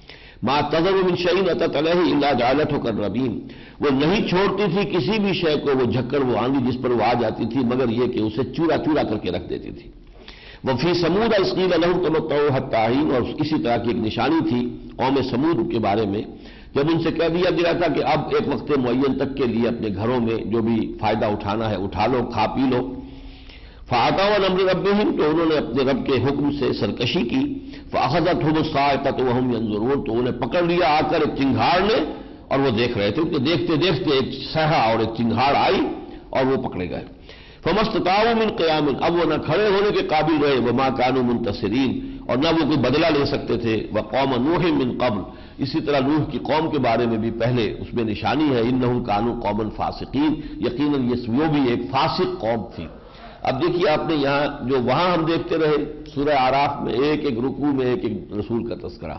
A: ما تذر من شیء اتت علیہ الا جعلته کالرمیم، وہ نہیں چھوڑتی تھی کسی بھی شے کو، وہ جھکڑ، وہ آندھی جس پر وہ آ جاتی تھی، مگر یہ کہ اسے چورا چورا کر کے رکھ دیتی تھی۔ وفی ثمود اذ قیل لهم تمتعوا حتی حین، اور اسی طرح کی ایک نشانی تھی قوم ثمود کے بارے میں جب ان سے کہہ دیا گیا تھا کہ اب ایک وقت معین تک کے لیے اپنے گھروں میں جو بھی فائدہ اٹھانا ہے اٹھا لو، کھا پی لو۔ فَأَتَوْا عَنْ أَمْرِ رَبِّهِمْ، تو انہوں نے اپنے رب کے حکم سے سرکشی کی، فَأَخَذَتْهُمُ الصَّاعِقَةُ وَهُمْ يَنظُرُونَ، تو انہیں پکڑ لیا آ کر ایک چنگھاڑ نے اور وہ دیکھ رہے تھے کہ دیکھتے دیکھتے ایک صیحہ اور ایک چنگھاڑ آئی اور وہ پکڑے گئے۔ فَمَا اسْتَطَاعُوا مِنْ قِيَامٍ، اب وہ نہ کھڑے ہونے کے قابل رہے، وَمَا كَانُوا مُنتَصِرِينَ، اور نہ وہ کوئی بدلہ لے سکتے تھے۔ وَقَوْمَ نُوحٍ مِنْ قَبْلُ، اسی طرح نوح کی قوم کے بارے میں بھی پہلے اس میں نشانی ہے، اِنَّهُمْ كَانُوا قَوْمًا فَاسِقِينَ، یقیناً یہ وہ بھی ایک فاسق قوم تھی۔ اب دیکھیے آپ نے یہاں جو وہاں ہم دیکھتے رہے سورہ اعراف میں ایک ایک رکوع میں ایک ایک رسول کا تذکرہ،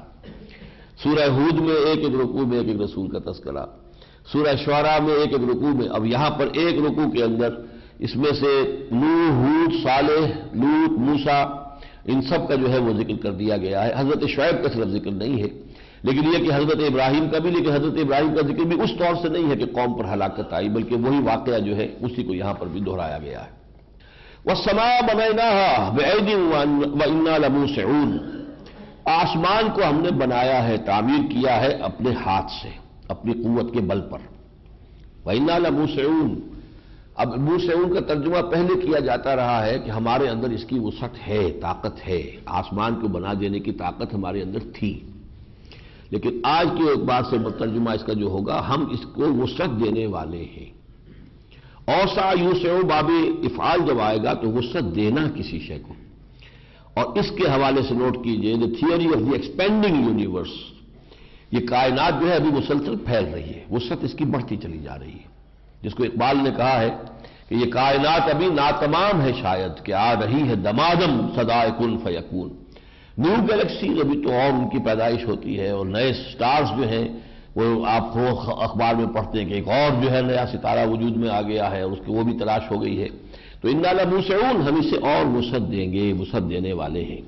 A: سورہ ہود میں ایک ایک رکوع میں ایک ایک رسول کا تذکرہ، سورہ شعراء میں ایک ایک رکوع میں، اب یہاں پر ایک رکوع کے اندر اس میں سے نوح، ہود، صالح، لوط، موسیٰ، ان سب کا جو ہے وہ ذکر کر دیا گیا ہے۔ حضرت شعیب کا صرف ذکر نہیں ہے، لیکن یہ کہ حضرت ابراہیم کا بھی، لیکن حضرت ابراہیم کا ذکر بھی اس طور سے نہیں ہے کہ قوم پر ہلاکت آئی، بلکہ وہی واقعہ جو ہے اسی کو یہاں پر بھی دہرایا گیا ہے۔ وَالسَّمَاءَ بَنَيْنَاهَا بِأَيْدٍ وَإِنَّا لَمُوسِعُونَ، آسمان کو ہم نے بنایا ہے، تعمیر کیا ہے اپنے ہاتھ سے، اپنی قوت کے بل پر۔ وَإِنَّا لَمُوسِعُونَ، اب موسعون کا ترجمہ پہلے کیا جاتا رہا ہے کہ ہمارے اندر اس کی وسعت ہے، طاقت ہے، آسمان کو بنا دینے کی طاقت ہمارے اندر تھی، لیکن آج کے ایک بات سے ترجمہ اس کا جو ہوگا ہم اس کو وسعت دینے والے ہیں۔ اوسع یوسع باب افعال جب آئے گا تو وسعت دینا کسی شے کو، اور اس کے حوالے سے نوٹ کیجئے the theory of the expanding universe, یہ کائنات جو ہے ابھی مسلسل پھیل رہی ہے، وسعت اس کی بڑھتی چلی جا رہی ہے، جس کو اقبال نے کہا ہے کہ یہ کائنات ابھی ناتمام ہے شاید کہ آ رہی ہے دمادم صدائے کن فیکون، نیو گیلیکسیز ابھی تو اور ان کی پیدائش ہوتی ہے، اور نئے سٹارز جو ہیں وہ آپ کو اخبار میں پڑھتے ہیں کہ ایک اور جو ہے نیا ستارہ وجود میں آ گیا ہے اور اس کی وہ بھی تلاش ہو گئی ہے، تو انا لموسعون، ہم اسے اور وسعت دیں گے، وسعت دینے والے ہیں۔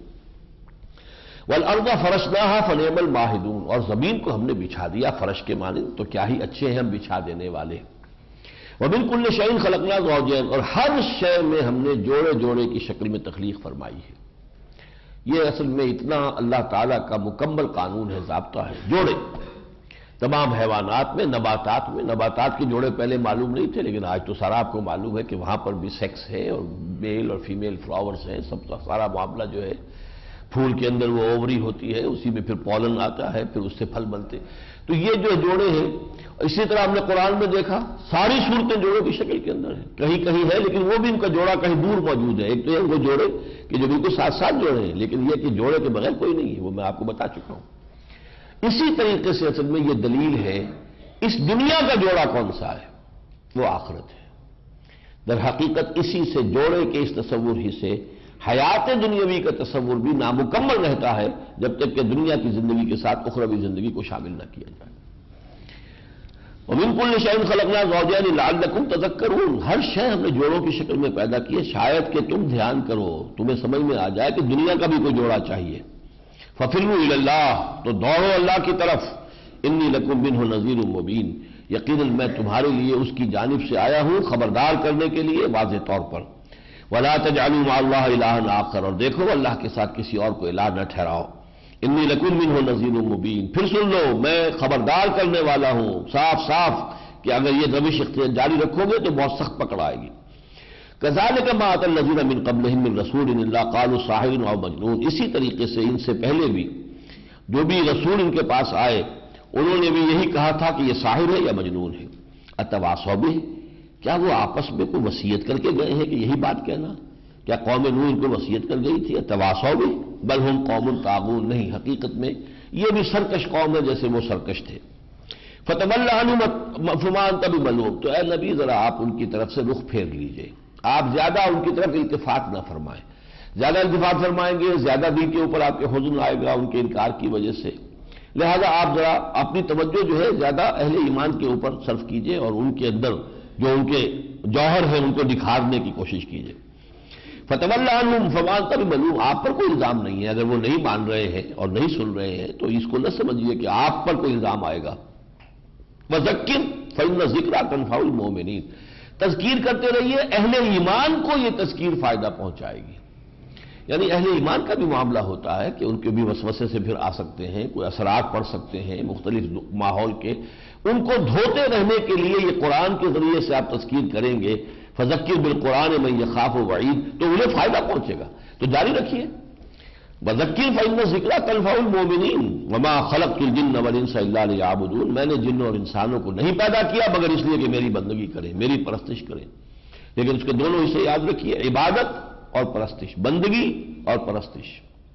A: والارض فرشناها فنعم الماہدون، اور زمین کو ہم نے بچھا دیا فرش کے مانند، تو کیا ہی اچھے ہیں ہم بچھا دینے والے۔ ومن کل شیء خلقنا زوجین، اور ہر شے میں ہم نے جوڑے جوڑے کی شکل میں تخلیق فرمائی ہے۔ یہ اصل میں اتنا اللہ تعالیٰ کا مکمل قانون ہے، ضابطہ ہے، جوڑے تمام حیوانات میں، نباتات کے جوڑے پہلے معلوم نہیں تھے، لیکن آج تو سارا آپ کو معلوم ہے کہ وہاں پر بھی سیکس ہے اور میل اور فیمیل فلاورز ہیں، سب سارا معاملہ جو ہے پھول کے اندر وہ اووری ہوتی ہے، اسی میں پھر پولن آتا ہے، پھر اس سے پھل بنتے. تو یہ جو جوڑے ہیں، اسی طرح ہم نے قرآن میں دیکھا ساری صورتیں جوڑوں کی شکل کے اندر ہیں، کہیں کہیں ہے لیکن وہ بھی ان کا جوڑا کہیں دور موجود ہے. ایک تو ہے وہ جوڑے کہ جو بالکل ساتھ ساتھ جوڑے ہیں، لیکن یہ کہ جوڑے کے بغیر کوئی نہیں ہے، وہ میں آپ کو بتا چکا ہوں. اسی طریقے سے اصل میں یہ دلیل ہے اس دنیا کا جوڑا کون سا ہے، وہ آخرت ہے. در حقیقت اسی سے جوڑے کے اس تصور ہی سے حیات دنیاوی کا تصور بھی نامکمل رہتا ہے جب تک کہ دنیا کی زندگی کے ساتھ اخروی زندگی کو شامل نہ کیا جائے. وَمِن كُلِّ شَيْءٍ خَلَقْنَا زَوْجَيْنِ لَعَلَّكُمْ تَذَكَّرُونَ. ہر شے ہم نے جوڑوں کی شکل میں پیدا کی ہے شاید کہ تم دھیان کرو، تمہیں سمجھ میں آ جائے کہ دنیا کا بھی کوئی جوڑا چاہیے. فَفِرُّوا إِلَى اللَّهِ، تو دوڑو اللہ کی طرف. إِنِّي لَكُمْ مِنْهُ نَذِيرٌ مُبِينٌ، یقیناً میں تمہارے لیے اس کی جانب سے آیا ہوں خبردار کرنے کے لیے واضح طور پر. وَلَا تَجْعَلُوا مَعَ اللَّهِ إِلَٰهًا آخَرَ، اور دیکھو اللہ کے ساتھ کسی اور کو الہ نہ ٹھہراؤ. إِنِّي لَكُمْ مِنْهُ نَذِيرٌ مُبِينٌ، پھر سن لو میں خبردار کرنے والا ہوں صاف صاف کہ اگر یہ روش جاری رکھو گے تو بہت سخت پکڑ آئے گی. كَذَلِكَ مَا أَتَى الَّذِينَ مِن قَبْلِهِم مِّن رَّسُولٍ إِلَّا قَالُوا سَاحِرٌ أَوْ مَجْنُونٌ. اسی طریقے سے ان سے پہلے بھی جو بھی رسول ان کے پاس آئے انہوں نے بھی یہی کہا تھا کہ یہ ساحر ہے یا مجنون ہے. اتواصوا بہ، کیا وہ آپس میں کوئی وصیت کر کے گئے ہیں کہ یہی بات کہنا؟ کیا قوم نوح ان کو وصیت کر گئی تھی؟ اتواصوا بہ بل ہم قوم طاغون، نہیں حقیقت میں یہ بھی سرکش قوم ہے جیسے وہ سرکش تھے. فتول عنہم فما انت بملوم، تو اے نبی ذرا آپ ان کی طرف سے رخ پھیر لیجئے، آپ زیادہ ان کی طرف التفات نہ فرمائیں. زیادہ التفات فرمائیں گے زیادہ دل کے اوپر آپ کے حزن آئے گا ان کے انکار کی وجہ سے. لہذا آپ ذرا اپنی توجہ جو ہے زیادہ اہل ایمان کے اوپر صرف کیجئے اور ان کے اندر جو ان کے جوہر ہے ان کو نکھارنے کی کوشش کیجئے. فتول عنہم فما انت بملوم، آپ پر کوئی الزام نہیں ہے. اگر وہ نہیں مان رہے ہیں اور نہیں سن رہے ہیں تو اس کو نہ سمجھیے کہ آپ پر کوئی الزام آئے گا. وذکر فإن الذکریٰ تنفع المؤمنین، تذکیر کرتے رہیے، اہل ایمان کو یہ تذکیر فائدہ پہنچائے گی. یعنی اہل ایمان کا بھی معاملہ ہوتا ہے کہ ان کے بھی وسوسے سے پھر آ سکتے ہیں، کوئی اثرات پڑ سکتے ہیں مختلف ماحول کے، ان کو دھوتے رہنے کے لیے یہ قرآن کے ذریعے سے آپ تذکیر کریں گے. فذکر بالقرآن من یخاف وعید، تو انہیں فائدہ پہنچے گا، تو جاری رکھیے. وذکر فإن الذکریٰ تنفع المؤمنین وما خلقت الجن والانس الا لیعبدون، میں نے جنوں اور انسانوں کو نہیں پیدا کیا مگر اس لیے کہ میری بندگی کریں، میری پرستش کریں. لیکن اس کے دونوں حصے یاد رکھیے، عبادت اور پرستش، بندگی اور پرستش.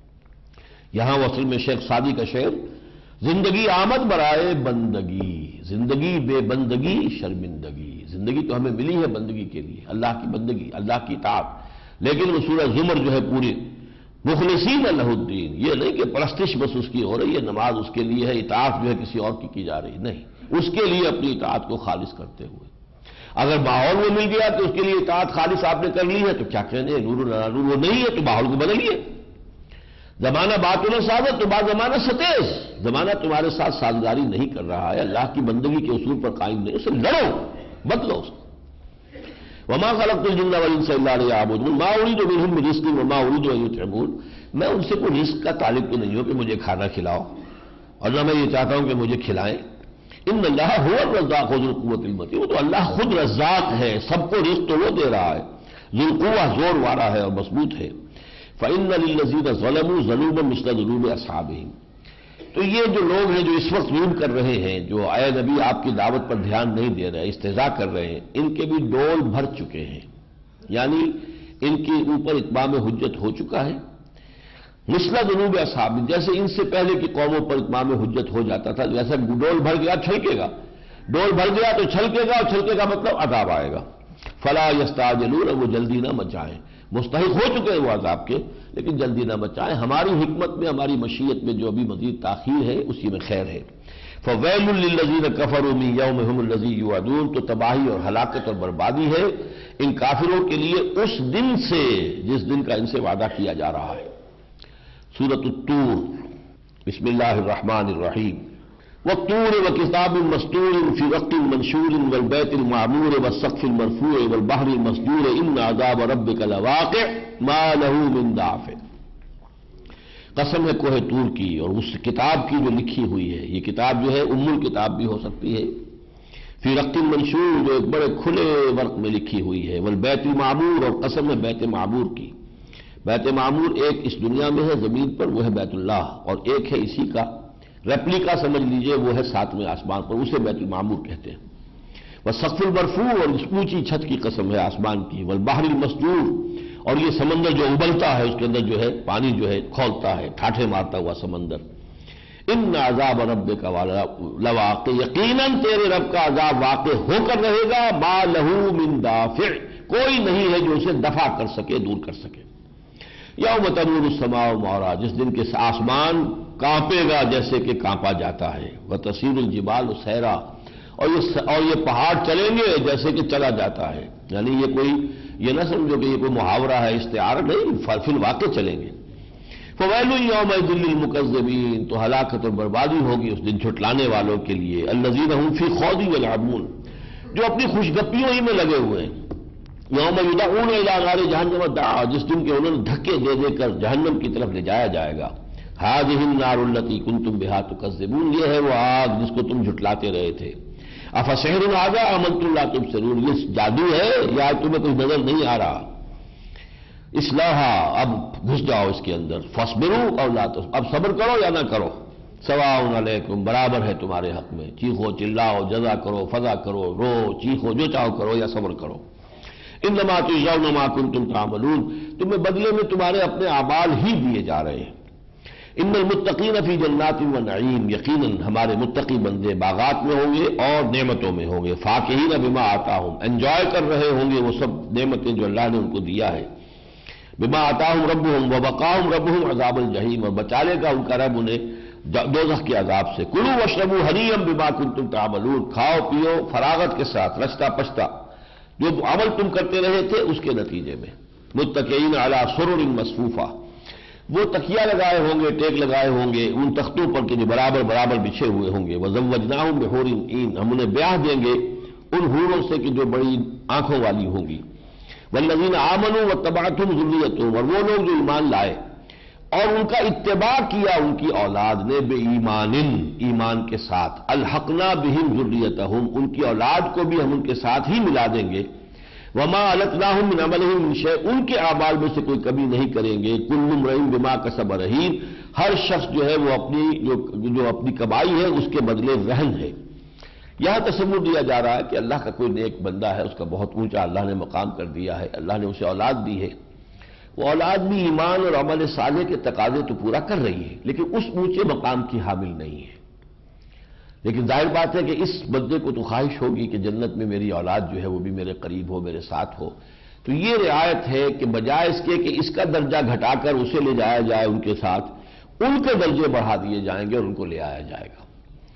A: یہاں وصل میں شیخ سعدی کا شعر، زندگی آمد برائے بندگی، زندگی بے بندگی شرمندگی. زندگی تو ہمیں ملی ہے بندگی کے لیے، اللہ کی بندگی، اللہ کی اطاعت، لیکن وہ سورہ زمر جو ہے پوری مخلصین لہ الدین، یہ نہیں کہ پرستش بس اس کی ہو رہی ہے، نماز اس کے لیے ہے، اطاعت جو ہے کسی اور کی جا رہی، نہیں، اس کے لیے اپنی اطاعت کو خالص کرتے ہوئے. اگر ماحول میں مل گیا تو اس کے لیے اطاعت خالص آپ نے کر لی ہے تو کیا کہنے، نور نور وہ نہیں ہے تو ماحول کو بدلیے. زمانہ باطل سازت تو بعد زمانہ ستیز، زمانہ تمہارے ساتھ سازگاری نہیں کر رہا ہے، اللہ کی بندگی کے اصول پر قائم نہیں، اسے لڑو، بدلو اس کو. وما خلقت الجن والانس الا لیعبدون ما اريد منهم من رزق وما اريد ان يطعمون، میں ان سے کوئی رزق کا طالب تو نہیں ہوں کہ مجھے کھانا کھلاؤ، اور نہ میں یہ چاہتا ہوں کہ مجھے کھلائیں. ان اللہ هو الرزاق ذو القوة المتین، وہ تو اللہ خود رزاق ہے، سب کو رزق تو وہ دے رہا ہے، ذو القوہ زور والا ہے اور مضبوط ہے. فإن للذین ظلموا ذنوبا مثل ذنوب اصحابهم، تو یہ جو لوگ ہیں جو اس وقت ظلم کر رہے ہیں، جو اے نبی آپ کی دعوت پر دھیان نہیں دے رہے، استہزاء کر رہے ہیں، ان کے بھی ڈول بھر چکے ہیں، یعنی ان کے اوپر اتمام حجت ہو چکا ہے. مثل ذنوب اصحاب، جیسے ان سے پہلے کی قوموں پر اتمام حجت ہو جاتا تھا، جیسا ڈول بھر گیا چھلکے گا، ڈول بھر گیا تو چھلکے گا، اور چھلکے کا مطلب عذاب آئے گا. فلا یستعجلون، وہ جلدی نہ مچائیں، مستحق ہو چکے ہیں وہ عذاب کے لیکن جلدی نہ مچائیں، ہماری حکمت میں ہماری مشیت میں جو ابھی مزید تاخیر ہے اسی میں خیر ہے. فویل للذین کفروا من یومہم الذی یوعدون، تو تباہی اور ہلاکت اور بربادی ہے ان کافروں کے لیے اس دن سے جس دن کا ان سے وعدہ کیا جا رہا ہے. سورۃ الطور، بسم اللہ الرحمن الرحیم. والطور وکتاب مسطور فی رق منشور والبیت المعمور والسقف المرفوع والبحر المسجور ان عذاب ربک لواقع ما له من دافع. قسم ہے کوہ طور کی اور اس کتاب کی جو لکھی ہوئی ہے، یہ کتاب جو ہے ام الکتاب بھی ہو سکتی ہے، فی رق منشور جو ایک بڑے کھلے ورق میں لکھی ہوئی ہے، والبیت المعمور اور قسم ہے بیت معمور کی، بیت معمور ایک اس دنیا میں ہے زمین پر، وہ ہے بیت اللہ، اور ایک ہے اسی کا ریپلیکا سمجھ لیجئے، وہ ہے 7ویں آسمان پر، اسے بیت المعمور کہتے ہیں۔ والسقف المرفوع، اور اس اونچی چھت کی قسم ہے آسمان کی، والبحر المسجور، اور یہ سمندر جو ابلتا ہے، اس کے اندر جو ہے پانی جو ہے کھولتا ہے، ٹھاٹھے مارتا ہوا سمندر۔ ان عذاب ربک لواقع، یقیناً تیرے رب کا عذاب واقع ہو کر رہے گا، ما لہ من دافع، کوئی نہیں ہے جو اسے دفع کر سکے، دور کر سکے۔ یوم تمور السماء مورا، جس دن کے آسمان کانپے گا جیسے کہ کانپا جاتا ہے، وتسیر الجبال سیرا، اور یہ پہاڑ چلیں گے جیسے کہ چلا جاتا ہے، یعنی یہ نہ سمجھو کہ یہ کوئی محاورہ ہے، استعارہ نہیں، فی الواقع چلیں گے۔ فویل یومئذ للمکذبین، تو ہلاکت اور بربادی ہوگی اس دن جھٹلانے والوں کے لیے، الذین هم فی خوض یلعبون، جو اپنی خوش گپیوں ہی میں لگے ہوئے ہیں۔ یوم یدعون الی نار جہنم دعا، جس دن کے انہوں نے دھکے دے دے کر جہنم کی طرف لے جایا جائے گا۔ ھذہ النار التی کنتم بہا تکذبون، یہ ہے وہ آگ جس کو تم جھٹلاتے رہے تھے۔ افسحر ھذا ام انتم لا تبصرون، یہ جادو ہے یا تمہیں کچھ نظر نہیں آ رہا؟ اصلاحا، اب گھس جاؤ اس کے اندر، فاصبروا او لا تصبروا، اب صبر کرو یا نہ کرو، سواء علیکم، برابر ہے تمہارے حق میں، چیخو چلاؤ، جزا کرو، فضا کرو، رو چیخو، جو چاہو کرو یا صبر کرو۔ انما تجزون ما کنتم تعملون، تمہیں بدلے میں تمہارے اپنے اعمال ہی دیے جا رہے ہیں۔ ان المتقین فی جنات و نعیم، یقیناً ہمارے متقی بندے باغات میں ہوں گے اور نعمتوں میں ہوں گے، فاکہین بما آتاہم، انجوائے کر رہے ہوں گے وہ سب نعمتیں جو اللہ نے ان کو دیا ہے۔ بما آتاہم ربہم ووقاہم ربہم عذاب الجحیم، اور بچا لے گا ان کا رب انہیں دوزخ کے عذاب سے۔ کلوا واشربوا ہنیئا بما کنتم تعملون، کھاؤ پیو فراغت کے ساتھ، رچتا پچتا، جو عمل تم کرتے رہے تھے اس کے نتیجے میں۔ متکئین علی سرر مصفوفہ، وہ تکیہ لگائے ہوں گے، ٹیک لگائے ہوں گے ان تختوں پر کہ جو برابر برابر بچھے ہوئے ہوں گے۔ وزوجناہم بحور عین، ہم انہیں بیاہ دیں گے ان حوروں سے کہ جو بڑی آنکھوں والی ہوں گی۔ والذین آمنوا واتبعتهم ذریتهم، اور وہ لوگ جو ایمان لائے اور ان کا اتباع کیا ان کی اولاد نے، بے ایمان کے ساتھ، الحقنا بہم ذریتهم، ان کی اولاد کو بھی ہم ان کے ساتھ ہی ملا دیں گے۔ وما التناهم من عملهم من شیء، ان کے اعمال میں سے کوئی کمی نہیں کریں گے۔ کل امرئ بما کسب رہین، ہر شخص جو ہے وہ اپنی کمائی ہے اس کے بدلے رہن ہے۔ یہاں تصور دیا جا رہا ہے کہ اللہ کا کوئی نیک بندہ ہے، اس کا بہت اونچا اللہ نے مقام کر دیا ہے، اللہ نے اسے اولاد دی ہے، وہ اولاد بھی ایمان اور عمل صالح کے تقاضے تو پورا کر رہی ہے لیکن اس اونچے مقام کی حامل نہیں ہے۔ لیکن ظاہر بات ہے کہ اس بندے کو تو خواہش ہوگی کہ جنت میں میری اولاد جو ہے وہ بھی میرے قریب ہو، میرے ساتھ ہو، تو یہ رعایت ہے کہ بجائے اس کے کہ اس کا درجہ گھٹا کر اسے لے جایا جائے ان کے ساتھ، ان کے درجے بڑھا دیے جائیں گے اور ان کو لے آیا جائے گا۔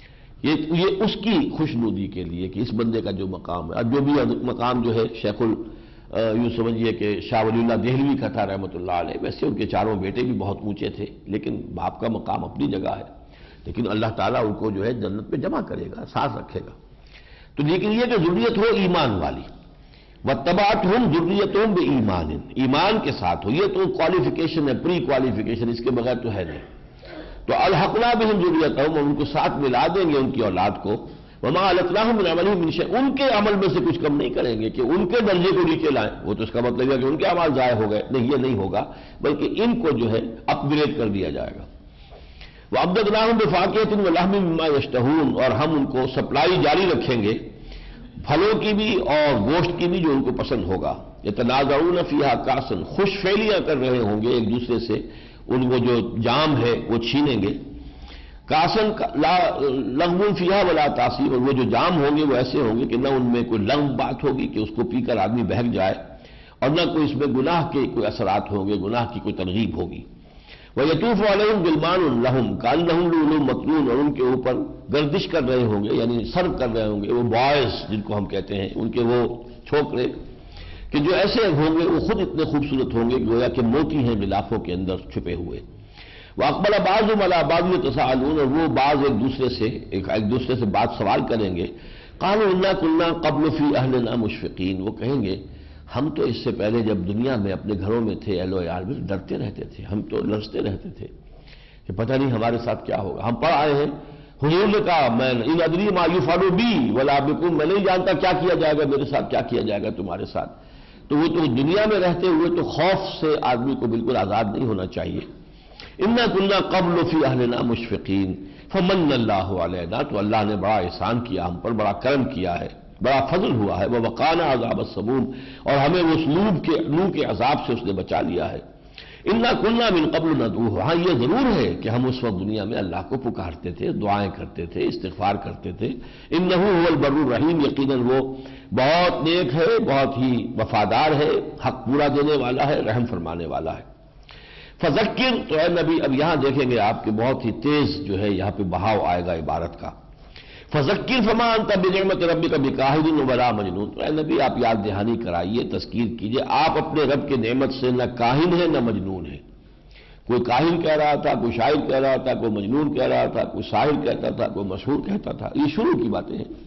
A: یہ اس کی خوشنودی کے لیے کہ اس بندے کا جو مقام ہے، اور جو بھی مقام جو ہے شیخ یوں سمجھیے کہ شاہ ولی اللہ دہلوی کا تھا رحمۃ اللہ علیہ، ویسے ان کے چاروں بیٹے بھی بہت اونچے تھے لیکن باپ کا مقام اپنی جگہ ہے، لیکن اللہ تعالیٰ ان کو جو ہے جنت میں جمع کرے گا، ساتھ رکھے گا۔ تو لیکن یہ کہ ذریت ہو ایمان والی، واتبعتہم ذریتہم بایمان، ایمان کے ساتھ ہو، یہ تو کوالیفیکیشن ہے، پری کوالیفیکیشن، اس کے بغیر تو ہے نہیں۔ تو الحقنا بہم ذریتہم، اور ان کو ساتھ ملا دیں گے ان کی اولاد کو۔ وما التناہم من عملہم من شیء، ان کے عمل میں سے کچھ کم نہیں کریں گے کہ ان کے درجے کو نیچے لائیں، وہ تو اس کا مطلب ہے کہ ان کے اعمال ضائع ہو گئے، نہیں، یہ نہیں ہوگا، بلکہ ان کو جو ہے اپ گریڈ کر دیا جائے گا۔ وَأَمْدَدْنَاهُمْ بِفَاكِهَةٍ وَلَحْمٍ مِّمَّا يَشْتَهُونَ، اور ہم ان کو سپلائی جاری رکھیں گے پھلوں کی بھی اور گوشت کی بھی جو ان کو پسند ہوگا۔ يَتَنَازَعُونَ فِيهَا كَأْسًا، خوش فعلیاں کر رہے ہوں گے ایک دوسرے سے، ان کو جو جام ہے وہ چھینیں گے۔ کاسن لغو فیہا ولا تاثیر، اور وہ جو جام ہوں گے وہ ایسے ہوں گے کہ نہ ان میں کوئی لغو بات ہوگی کہ اس کو پی کر آدمی بہک جائے، اور نہ کوئی اس میں گناہ کے کوئی اثرات ہوں گے، گناہ کی کوئی ترغیب ہوگی۔ وَيَطُوفُ عَلَيْهِمْ غِلْمَانٌ لَهُمْ كَأَنَّهُمْ لُؤْلُؤٌ مَّكْنُونٌ، اور ان کے اوپر گردش کر رہے ہوں گے، یعنی سرو کر رہے ہوں گے وہ بوائز جن کو ہم کہتے ہیں، ان کے وہ چھوکرے کہ جو ایسے ہوں گے وہ خود اتنے خوبصورت ہوں گے گویا کہ موتی ہیں غلافوں کے اندر چھپے ہوئے۔ وَأَقْبَلَ بَعْضُهُمْ عَلَىٰ بَعْضٍ يَتَسَاءَلُونَ، اور وہ بعض ایک دوسرے سے بات سوال کریں گے۔ قَالُوا إِنَّا كُنَّا قَبْلُ فِي أَهْلِنَا مُشْفِقِينَ، وہ کہیں گے ہم تو اس سے پہلے جب دنیا میں اپنے گھروں میں تھے اہل و عیال میں ڈرتے رہتے تھے، ہم تو لرزتے رہتے تھے کہ پتہ نہیں ہمارے ساتھ کیا ہوگا۔ ہم پڑھ آئے ہیں، حضور نے کہا میں ان ادری ما یفعل بی ولا بکم، میں نہیں جانتا کیا کیا جائے گا میرے ساتھ، کیا کیا جائے گا تمہارے ساتھ۔ تو وہ تو دنیا میں رہتے ہوئے تو خوف سے آدمی کو بالکل آزاد نہیں ہونا چاہیے. انا كنا قبل فی اہلنا مشفقین فمن اللہ علینا، تو اللہ نے بڑا احسان کیا ہم پر، بڑا کرم کیا ہے، بڑا فضل ہوا ہے. ووقانا عذاب السموم، اور ہمیں اس لو کے عذاب سے اس نے بچا لیا ہے. انا كنا من قبل ندعوه، ہاں یہ ضرور ہے کہ ہم اس وقت دنیا میں اللہ کو پکارتے تھے، دعائیں کرتے تھے، استغفار کرتے تھے. انه هو البر الرحیم، یقیناً وہ بہت نیک ہے، بہت ہی وفادار ہے، حق پورا دینے والا ہے، رحم فرمانے والا ہے. فذکر، تو اے نبی اب یہاں دیکھیں گے آپ کے بہت ہی تیز جو ہے یہاں پہ بہاؤ آئے گا عبارت کا. فذکر فما انت بنعمت ربک بکاہن ولا مجنون، تو اے نبی آپ یاد دہانی کرائیے، تذکیر کیجئے، آپ اپنے رب کے نعمت سے نہ کاہن ہے نہ مجنون ہے. کوئی کاہن کہہ رہا تھا، کوئی شاعر کہہ رہا تھا، کوئی مجنون کہہ رہا تھا، کوئی ساحر کہتا تھا، کوئی مسحور کہتا تھا. یہ شروع کی باتیں ہیں.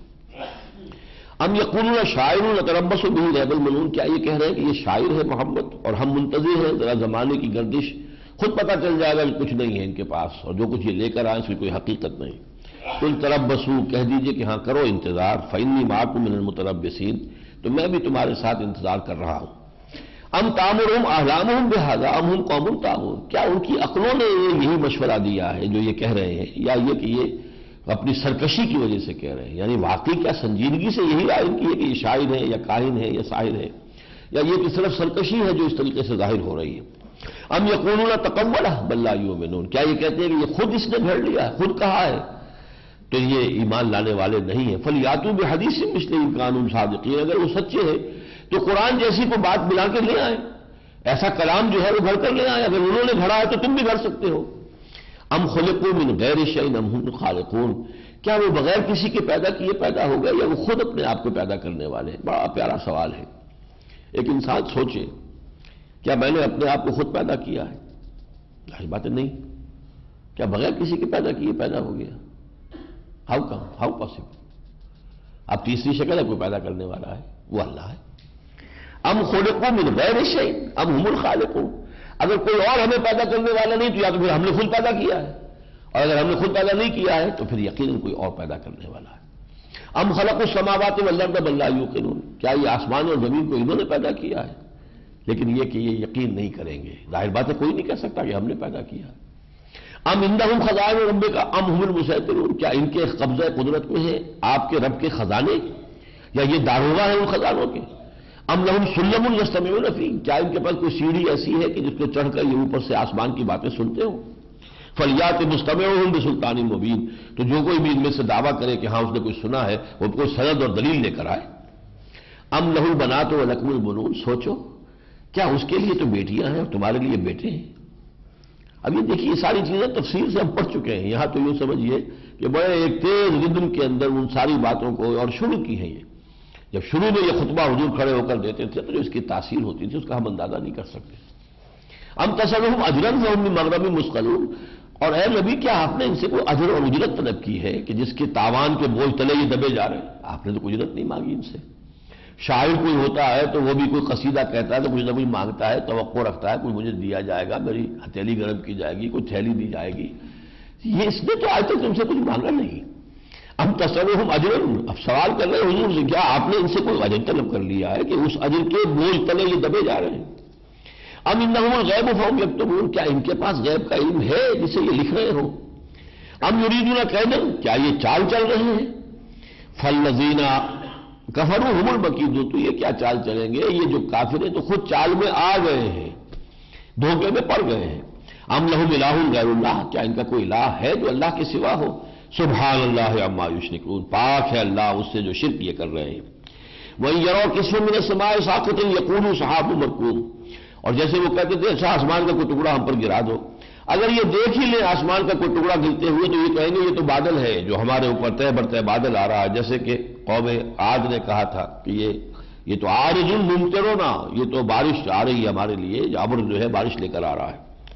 A: ام یقولون شاعر نتربص به ریب المنون، کیا یہ کہہ رہے ہیں کہ یہ شاعر ہے محمد اور ہم منتظر ہیں ذرا زمانے کی گردش، خود پتہ چل جائے گا کہ کچھ نہیں ہے ان کے پاس، اور جو کچھ یہ لے کر آئے اس کی کوئی حقیقت نہیں. قل تربصوا، کہہ دیجئے کہ ہاں کرو انتظار، فإنی معکم من المتربصین، تو میں بھی تمہارے ساتھ انتظار کر رہا ہوں. ام تامرہم احلامہم بہذا ام ہم قوم طاغون، کیا ان کی عقلوں نے یہی مشورہ دیا ہے جو یہ کہہ رہے ہیں، یا یہ کہ یہ اپنی سرکشی کی وجہ سے کہہ رہے ہیں؟ یعنی واقعی کیا سنجیدگی سے یہی رائے ان کی ہے کہ یہ شاعر ہے یا کاہن ہے یا ساحر ہے، یا یہ کہ صرف سرکشی ہے جو اس طریقے سے ظاہر ہو رہی ہے؟ ام یقولون تقولہ بل لا یؤمنون، کیا یہ کہتے ہیں کہ یہ خود اس نے گھڑ لیا ہے، خود کہا ہے، تو یہ ایمان لانے والے نہیں ہیں. فلیاتوا بحدیث مثلہ ان کانوا صادقین، اگر وہ سچے ہیں تو قرآن جیسی کو بات ملا کے لے آئیں، ایسا کلام جو ہے وہ گھڑ کر لے آئیں. اگر انہوں نے گھڑا ہے تو تم بھی گھڑ سکتے ہو. ام خلقوا من غیر شیء ام هم الخالقون، کیا وہ بغیر کسی کے پیدا کیے پیدا ہو گئے یا وہ خود اپنے آپ کو پیدا کرنے والے ہیں؟ بڑا پیارا سوال ہے. ایک انسان سوچے، کیا میں نے اپنے آپ کو خود پیدا کیا ہے؟ ظاہر بات ہے نہیں. کیا بغیر کسی کے پیدا کیے پیدا ہو گیا؟ How possible? اب تیسری شکل ہے کوئی پیدا کرنے والا ہے، وہ اللہ ہے. ام خلقوا من غیر شیء ام هم الخالقون، اگر کوئی اور ہمیں پیدا کرنے والا نہیں تو یا تو پھر ہم نے خود پیدا کیا ہے، اور اگر ہم نے خود پیدا نہیں کیا ہے تو پھر یقیناً کوئی اور پیدا کرنے والا ہے. ام خلقوا السماوات والارض بل لا یوقنون، کیا یہ آسمان اور زمین کو انہوں نے پیدا کیا ہے؟ لیکن یہ کہ یہ یقین نہیں کریں گے. ظاہر بات ہے کوئی نہیں کہہ سکتا کہ ہم نے پیدا کیا ہے. ام عندہم خزائن ربک ام هم المسیطرون، کیا ان کے قبضہ قدرت میں ہے آپ کے رب کے خزانے، یا یہ داروغہ ہیں ان خزانوں کے؟ ام لہم سلم یستمعون فیہ، کیا ان کے پاس کوئی سیڑھی ایسی ہے کہ جس کو چڑھ کر یہ اوپر سے آسمان کی باتیں سنتے ہو؟ فلیات مستمعون بسلطان مبین، تو جو کوئی بھی ان میں سے دعویٰ کرے کہ ہاں اس نے کوئی سنا ہے وہ کوئی سند اور دلیل لے کر آئے. ام لہ البنات ولکم البنون، سوچو کیا اس کے لیے تو بیٹیاں ہیں اور تمہارے لیے بیٹے ہیں؟ اب یہ دیکھیے یہ ساری چیزیں تفصیل سے ہم پڑھ چکے ہیں. یہاں تو یوں سمجھیے کہ بڑے ایک تیز ردم کے اندر ان ساری باتوں کو اور شروع کی ہیں. یہ جب شروع میں یہ خطبہ حضور کھڑے ہو کر دیتے تھے تو جو اس کی تاثیر ہوتی تھی اس کا ہم اندازہ نہیں کر سکتے. ام تسألهم اجرا فهم من مغرم مثقلون، اور اے نبی کیا آپ نے ان سے کوئی اجر اور اجرت طلب کی ہے کہ جس کے تاوان کے بوجھ تلے یہ دبے جا رہے ہیں؟ آپ نے تو کوئی اجرت نہیں مانگی ان سے. شاعر کوئی ہوتا ہے تو وہ بھی کوئی قصیدہ کہتا ہے تو کچھ نہ کچھ مانگتا ہے، توقع رکھتا ہے کچھ مجھے دیا جائے گا، میری ہتھیلی گرم کی جائے گی، کوئی تھیلی دی جائے گی. یہ اس نے تو آج تک تم سے کچھ مانگا نہیں. ہم تسألهم اجرا، اب سوال کر رہے ہیں حضور سے کیا آپ نے ان سے کوئی اجر طلب کر لیا ہے کہ اس اجر کے بوجھ تلے یہ دبے جا رہے ہیں؟ ام انہم الغیب فہم یکتبون، کیا ان کے پاس غیب کا علم ہے جسے یہ لکھ رہے ہو؟ ام یریدون کیدا، کیا یہ چال چل رہے ہیں؟ فالذین کفروا هم المکیدون، تو یہ کیا چال چلیں گے؟ یہ جو کافر ہیں تو خود چال میں آ گئے ہیں، دھوکے میں پڑ گئے ہیں. ام لہم الہ غیر اللہ، کیا ان کا کوئی الہ ہے جو اللہ کے سوا ہو؟ سبحان اللہ عما یشرکون، پاک ہے اللہ اس سے جو شرک یہ کر رہے ہیں. وَإِن يَرَوْا كِسْفًا مِّنَ السَّمَاءِ سَاقِطًا يَقُولُوا سَحَابٌ مَرْكُومٌ، اور جیسے وہ کہتے تھے اچھا آسمان کا کوئی ٹکڑا ہم پر گرا دو. اگر یہ دیکھ ہی لیں آسمان کا کوئی ٹکڑا گرتے ہوئے تو یہ کہیں گے یہ تو بادل ہے جو ہمارے اوپر طے برتے بادل آ رہا ہے، جیسے کہ قوم عاد نے کہا تھا کہ یہ تو عارض ممطرنا، یہ تو بارش آ رہی ہے ہمارے لیے، ابر جو ہے بارش لے کر آ رہا ہے.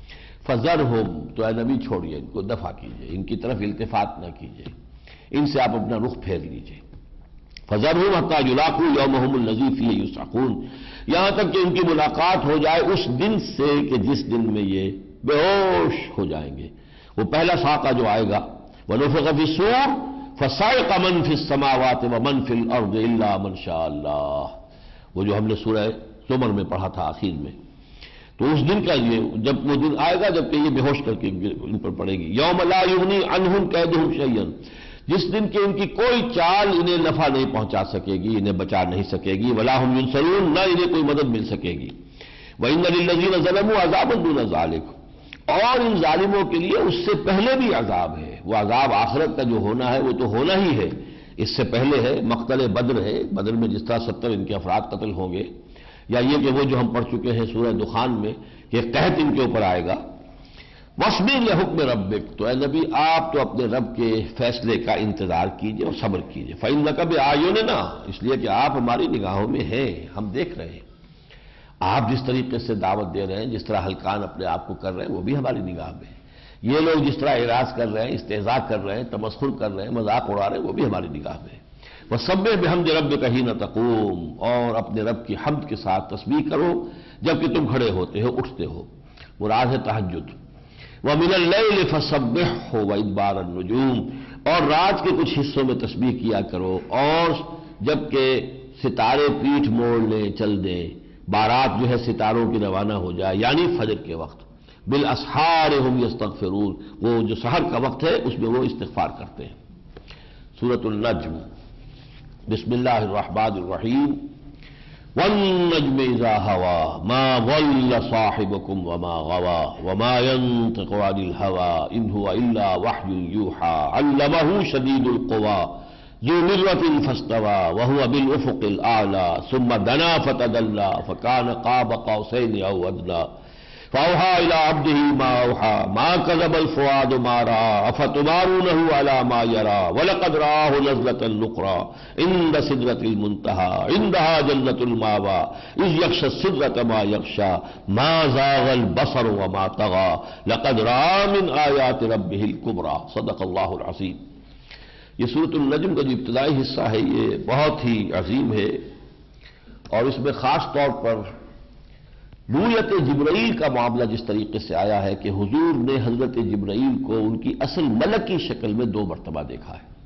A: فذرہم، تو اے نبی چھوڑیے ان کو، دفع کیجئے، ان کی طرف التفات نہ کیجئے، ان سے آپ اپنا رخ پھیر لیجئے. فذرہم حتی یلاقوا یومہم الذی فیہ یصعقون، یہاں تک کہ ان کی ملاقات ہو جائے اس دن سے کہ جس دن میں یہ بے ہوش ہو جائیں گے. وہ پہلا ساقہ جو آئے گا، ونفخ فی الصور فصعق من فی السماوات ومن فی الارض الا من شاء اللہ، وہ جو ہم نے سورہ زمر میں پڑھا تھا آخر میں. تو اس دن کا یہ جب وہ دن آئے گا جب کہ یہ بے ہوش کر کے ان پر پڑے گی. یوم لا یغنی عنہم کیدہم شیئا، جس دن کہ ان کی کوئی چال انہیں نفع نہیں پہنچا سکے گی، انہیں بچا نہیں سکے گی. ولا ہم ینصرون، نہ انہیں کوئی مدد مل سکے گی. وَإِنَّ لِلَّذِينَ ظَلَمُوا عَذَابًا دُونَ ذَلِكَ، اور ان ظالموں کے لیے اس سے پہلے بھی عذاب ہے. وہ عذاب آخرت کا جو ہونا ہے وہ تو ہونا ہی ہے، اس سے پہلے ہے مقتل بدر ہے. بدر میں جس طرح 70 ان کے افراد قتل ہوں گے، یا یہ کہ وہ جو ہم پڑھ چکے ہیں سورہ دخان میں کہ قحط ان کے اوپر آئے گا. وَاصْبِرْ لِحُکْمِ رَبِّکَ، تو اے نبی آپ تو اپنے رب کے فیصلے کا انتظار کیجئے اور صبر کیجئے. فَإِنَّكَ بِأَعْيُنِنَا، اس لیے کہ آپ ہماری نگاہوں میں ہیں، ہم دیکھ رہے ہیں. آپ جس طریقے سے دعوت دے رہے ہیں، جس طرح حلقان اپنے آپ کو کر رہے ہیں، وہ بھی ہماری نگاہ میں ہے. یہ لوگ جس طرح اعراض کر رہے ہیں، استہزاء کر رہے ہیں، تمسخر کر رہے ہیں، مذاق اڑا رہے ہیں، وہ بھی ہماری نگاہ میں ہے. وَسَبِّحْ بِحَمْدِ رَبِّكَ حِینَ تَقُومُ، اور اپنے رب کی حمد کے ساتھ تسبیح کرو جبکہ تم کھڑے ہوتے ہو، اٹھتے ہو. مراد ہے تہجد. وَمِنَ اللَّيْلِ فَسَبِّحْهُ وَإِدْبَارَ النُّجُومِ، اور رات کے کچھ حصوں میں تسبیح کیا کرو، اور جبکہ ستارے پیٹھ موڑ لیں، چل دیں، بارات جو ہے ستاروں کی روانہ ہو جائے، یعنی فجر کے وقت. بالاسحار ہم یستغفرون، وہ جو سحر کا وقت ہے اس میں وہ استغفار کرتے ہیں. سورۃ النجم. بسم اللہ الرحمن الرحیم. والنجم اذا ہوا ما ضل صاحبکم وما غوا وما ينطق عن الهوى ان هو الا وحی یوحى علمه شدید القوى ذو مرة فاستوى وهو بالافق الاعلى ثم دنا فتدلى فكان قاب قوسين او ادنى فأوحى إلى عبده ما أوحى ما كذب الفؤاد ما رأى أفتمارونه على ما يرى ولقد رآه نزلة أخرى عند سدرة المنتهى عندها جنة المأوى إذ يغشى السدرة ما يغشى ما زاغ البصر وما طغى لقد رأى من آيات ربه الكبرى. صدق اللہ العظیم. یہ سورۃ النجم کا جو ابتدائی حصہ ہے یہ بہت ہی عظیم ہے، اور اس میں خاص طور پر رویت جبرائیل کا معاملہ جس طریقے سے آیا ہے کہ حضور نے حضرت جبرائیل کو ان کی اصل ملکی شکل میں 2 مرتبہ دیکھا ہے،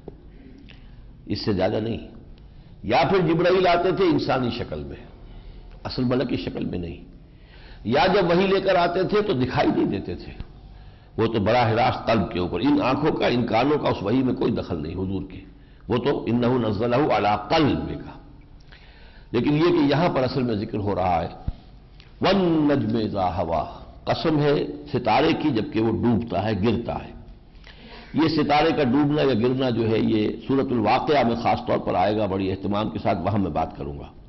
A: اس سے زیادہ نہیں. یا پھر جبرائیل آتے تھے انسانی شکل میں، اصل ملکی شکل میں نہیں، یا جب وحی لے کر آتے تھے تو دکھائی نہیں دیتے تھے، وہ تو براہ راست قلب کے اوپر. ان آنکھوں کا، ان کانوں کا اس وحی میں کوئی دخل نہیں حضور کے، وہ تو انہ نزلہ علی قلبک. لیکن یہ کہ یہاں پر اصل میں ذکر ہو رہا ہے وَالنَّجْمِ إِذَا هَوَىٰ، قسم ہے ستارے کی جبکہ وہ ڈوبتا ہے، گرتا ہے. یہ ستارے کا ڈوبنا یا گرنا جو ہے یہ سورۃ الواقعہ میں خاص طور پر آئے گا بڑی اہتمام کے ساتھ، وہاں میں بات کروں گا.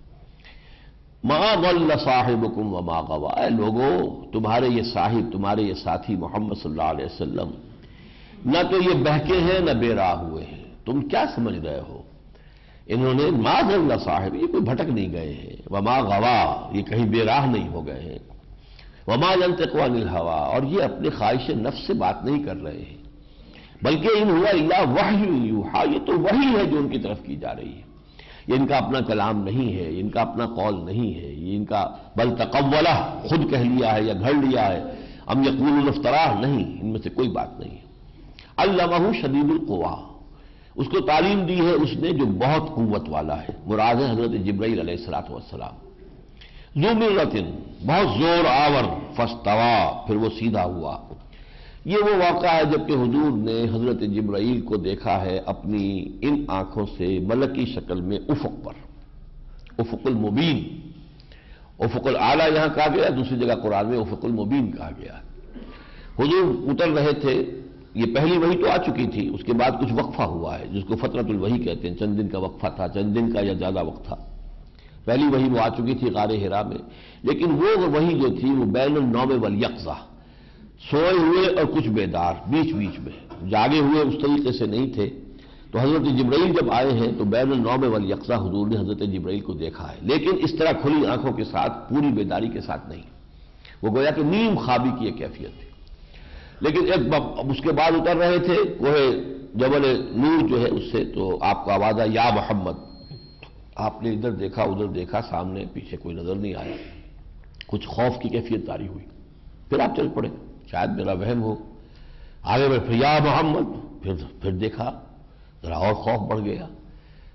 A: مَا ضَلَّ صَاحِبُكُمْ وَمَا غَوَىٰ، اے لوگو تمہارے یہ صاحب، تمہارے یہ ساتھی محمد صلی اللہ علیہ وسلم نہ تو یہ بہکے ہیں نہ بے راہ ہوئے ہیں. تم کیا سمجھ رہے ہو؟ انہوں نے ما ضل صاحب، یہ کوئی بھٹک نہیں گئے ہیں. وما غوا، یہ کہیں بے راہ نہیں ہو گئے ہیں. وما ينطق عن الهوى، اور یہ اپنے خواہش نفس سے بات نہیں کر رہے ہیں، بلکہ ان ہوا الا وحی یوحى، یہ تو وحی ہے جو ان کی طرف کی جا رہی ہے. یہ ان کا اپنا کلام نہیں ہے، ان کا اپنا قول نہیں ہے، یہ ان کا بل تقولہ، خود کہہ لیا ہے یا گھڑ لیا ہے. ام یقولون افتراہ، نہیں، ان میں سے کوئی بات نہیں ہے. علمہ شدید القویٰ، اس کو تعلیم دی ہے اس نے جو بہت قوت والا ہے. مراد ہے حضرت جبرائیل علیہ السلام. ذو مرۃ، بہت زور آور، فاستویٰ، پھر وہ سیدھا ہوا. یہ وہ واقعہ ہے جب کہ حضور نے حضرت جبرائیل کو دیکھا ہے اپنی ان آنکھوں سے ملکی شکل میں افق پر، افق المبین. افق الاعلیٰ یہاں کہا گیا، دوسری جگہ قرآن میں افق المبین کہا گیا. حضور اتر رہے تھے، یہ پہلی وحی تو آ چکی تھی، اس کے بعد کچھ وقفہ ہوا ہے جس کو فترۃ الوحی کہتے ہیں. چند دن کا وقفہ تھا، چند دن کا یا زیادہ وقت تھا. پہلی وحی وہ آ چکی تھی غار حرا میں، لیکن وہ وحی جو تھی وہ بین النوم والیقظہ، سوئے ہوئے اور کچھ بیدار، بیچ بیچ میں جاگے ہوئے اس طریقے سے نہیں تھے. تو حضرت جبرائیل جب آئے ہیں تو بین النوم والیقظہ حضور نے حضرت جبرائیل کو دیکھا ہے، لیکن اس طرح کھلی آنکھوں کے ساتھ، پوری بیداری کے ساتھ نہیں. وہ گویا کہ نیم خوابی کی ایک کیفیت تھی. لیکن اس کے بعد اتر رہے تھے وہ جبل نور جو ہے اس سے، تو آپ کو آواز آئی یا محمد. آپ نے ادھر دیکھا ادھر دیکھا، سامنے پیچھے کوئی نظر نہیں آیا. کچھ خوف کی کیفیت طاری ہوئی، پھر آپ چل پڑے، شاید میرا وہم ہو. آگے بڑھ پھر یا محمد، پھر دیکھا، ذرا اور خوف بڑھ گیا.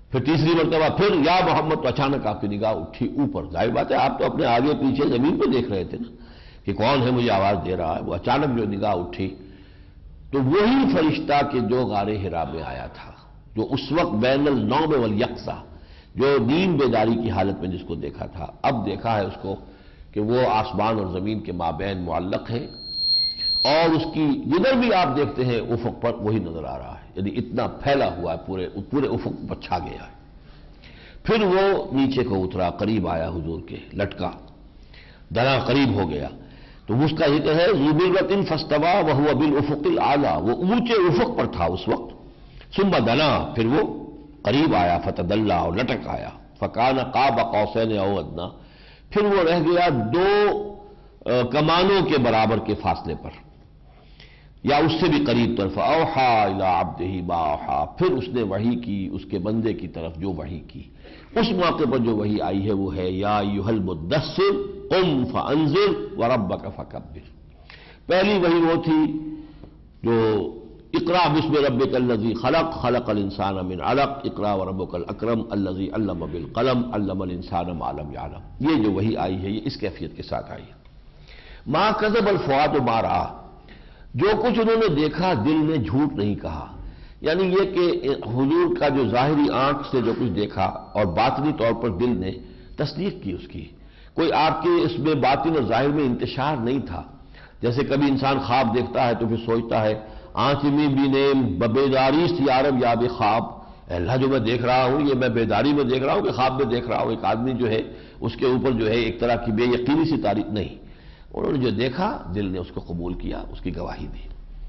A: پھر تیسری مرتبہ پھر یا محمد، تو اچانک آپ کی نگاہ اٹھی اوپر. ظاہر بات ہے آپ تو اپنے آگے پیچھے زمین پہ دیکھ رہے تھے نا کہ کون ہے مجھے آواز دے رہا ہے. وہ اچانک جو نگاہ اٹھی تو وہی فرشتہ کہ جو غار حرا میں آیا تھا، جو اس وقت بین النوم والیقظہ، جو نیم بیداری کی حالت میں جس کو دیکھا تھا، اب دیکھا ہے اس کو کہ وہ آسمان اور زمین کے مابین معلق ہے، اور اس کی جدھر بھی آپ دیکھتے ہیں افق پر وہی نظر آ رہا ہے. یعنی اتنا پھیلا ہوا ہے، پورے افق پر چھا گیا ہے. پھر وہ نیچے کو اترا، قریب آیا حضور کے، لٹکا دنا قریب ہو گیا. تو اس کا ذکر ہے ذو مرۃ فاستوی وهو بالافق الاعلی، وہ اونچے افق پر تھا اس وقت. ثم دنا، پھر وہ قریب آیا، فتدلی، اور لٹک آیا. فکان قاب قوسین او ادنی، پھر وہ رہ گیا دو کمانوں کے برابر کے فاصلے پر، یا اس سے بھی قریب طرف. اوحا الی عبدہ ما اوحا، پھر اس نے وحی کی اس کے بندے کی طرف جو وحی کی. اس موقع پر جو وحی آئی ہے وہ ہے یا ایھا المدثر قم فانذر وربک فکبر. پہلی وحی وہ تھی جو اقرا بسم ربک الذی خلق، خلق الانسان من علق، اقرا وربک الاکرم الذی علم بالقلم، علم الانسان ما لم یعلم. یہ جو وحی آئی ہے یہ اس کیفیت کے ساتھ آئی ہے. ما کذب الفؤاد ما رأى، جو کچھ انہوں نے دیکھا دل نے جھوٹ نہیں کہا. یعنی یہ کہ حضور کا جو ظاہری آنکھ سے جو کچھ دیکھا اور باطنی طور پر دل نے تصدیق کی اس کی، کوئی آپ کے اس میں باطن اور ظاہر میں انتشار نہیں تھا. جیسے کبھی انسان خواب دیکھتا ہے تو پھر سوچتا ہے آنچمی بینیم ببیداری یارب یا بے خواب، اللہ جو میں دیکھ رہا ہوں یہ میں بیداری میں دیکھ رہا ہوں کہ خواب میں دیکھ رہا ہوں. ایک آدمی جو ہے اس کے اوپر جو ہے ایک طرح کی بے یقینی سی تعریف نہیں. انہوں نے جو دیکھا دل نے اس کو قبول کیا، اس کی گواہی دی.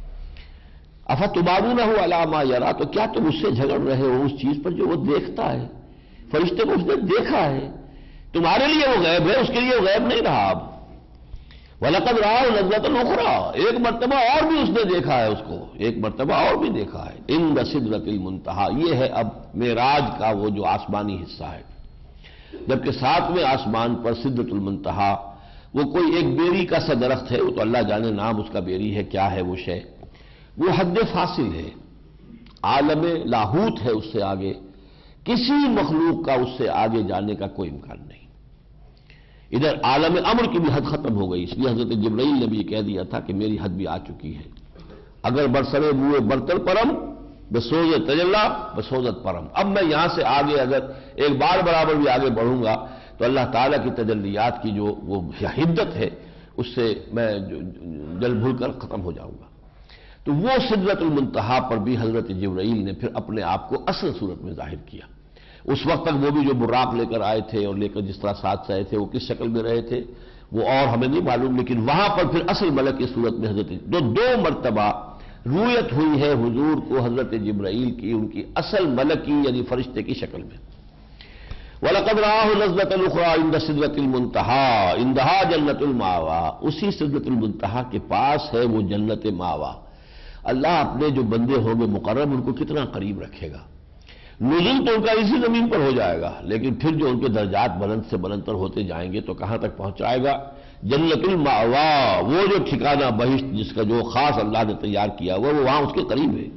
A: افتمارونہ علی ما یری، تو کیا تم اس سے جھگڑ رہے ہو اس چیز پر جو وہ دیکھتا ہے. فرشتے کو اس نے دیکھا ہے، تمہارے لیے وہ غیب ہے، اس کے لیے وہ غیب نہیں رہا. اب وَلَقَدْ رَآهُ نَزْلَةً أُخْرَىٰ، ایک مرتبہ اور بھی اس نے دیکھا ہے اس کو، ایک مرتبہ اور بھی دیکھا ہے. عند سدرۃ المنتہیٰ، یہ ہے اب معراج کا وہ جو آسمانی حصہ ہے. جبکہ ساتویں آسمان پر سدرۃ المنتہیٰ وہ کوئی ایک بیری کا سا درخت ہے، وہ تو اللہ جانے نام اس کا بیری ہے کیا ہے وہ شے، وہ حد فاصل ہے، عالم لاہوت ہے. اس سے آگے کسی مخلوق کا اس سے آگے جانے کا کوئی امکان نہیں. ادھر عالم امر کی بھی حد ختم ہو گئی، اس لیے حضرت جبرائیل نے بھی یہ کہہ دیا تھا کہ میری حد بھی آ چکی ہے. اگر برسرے بوئے برتر پرم بسوز تجلا بسوزت پرم، اب میں یہاں سے آگے اگر ایک بار برابر بھی آگے بڑھوں گا تو اللہ تعالیٰ کی تجلیات کی جو وہ حدت ہے اس سے میں جل بھول کر ختم ہو جاؤں گا. تو وہ سدرۃ المنتہیٰ پر بھی حضرت جبرائیل نے پھر اپنے آپ کو اصل صورت میں ظاہر کیا. اس وقت تک وہ بھی جو براق لے کر آئے تھے اور لے کر جس طرح ساتھ رہے تھے وہ کس شکل میں رہے تھے وہ اور ہمیں نہیں معلوم، لیکن وہاں پر پھر اصل ملک کی صورت میں حضرت دو مرتبہ رویت ہوئی ہے حضور کو حضرت جبرائیل کی ان کی اصل ملک کی یعنی فرشتے کی شکل میں. وَلَقَدْ رَآهُ نَزْلَةً أُخْرَىٰ عِندَ سِدْرَةِ الْمُنتَهَىٰ عِندَهَا جَنَّةُ الْمَأْوَىٰ، اسی سدرۃ المنتہیٰ کے پاس ہے وہ جنت ماوا. اللہ اپنے جو بندے ہوں گے مقرب ان کو کتنا قریب رکھے گا. نزول تو ان کا اسی زمین پر ہو جائے گا، لیکن پھر جو ان کے درجات بلند سے بلندتر ہوتے جائیں گے تو کہاں تک پہنچائے گا؟ جنت المأویٰ، وہ جو ٹھکانہ بہشت جس کا جو خاص اللہ نے تیار کیا وہ وہاں اس کے قریب ہے.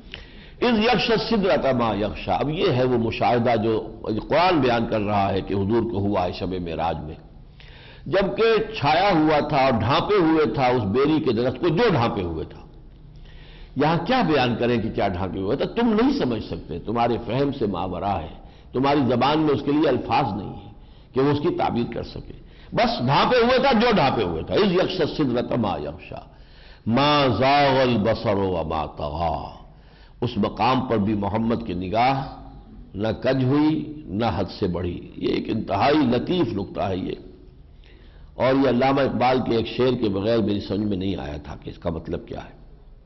A: اذ یغشی السدرۃ ما یغشی، اب یہ ہے وہ مشاہدہ جو قرآن بیان کر رہا ہے کہ حضور کو ہوا ہے شب معراج میں، جبکہ چھایا ہوا تھا اور ڈھانپے ہوئے تھا اس بیری کے درخت کو جو ڈھانپے ہوئے تھا. یہاں کیا بیان کریں کہ کیا ڈھانپے ہوئے تھا، تم نہیں سمجھ سکتے، تمہارے فہم سے ماورا ہے، تمہاری زبان میں اس کے لیے الفاظ نہیں ہے کہ وہ اس کی تعبیر کر سکے. بس ڈھانپے ہوئے تھا جو ڈھانپے ہوئے تھا. اذ یغشی السدرۃ ما یغشی ما زاغ البصر وما طغی، اس مقام پر بھی محمد کی نگاہ نہ کج ہوئی نہ حد سے بڑھی. یہ ایک انتہائی لطیف نکتہ ہے یہ، اور یہ علامہ اقبال کے ایک شعر کے بغیر میری سمجھ میں نہیں آیا تھا کہ اس کا مطلب کیا ہے.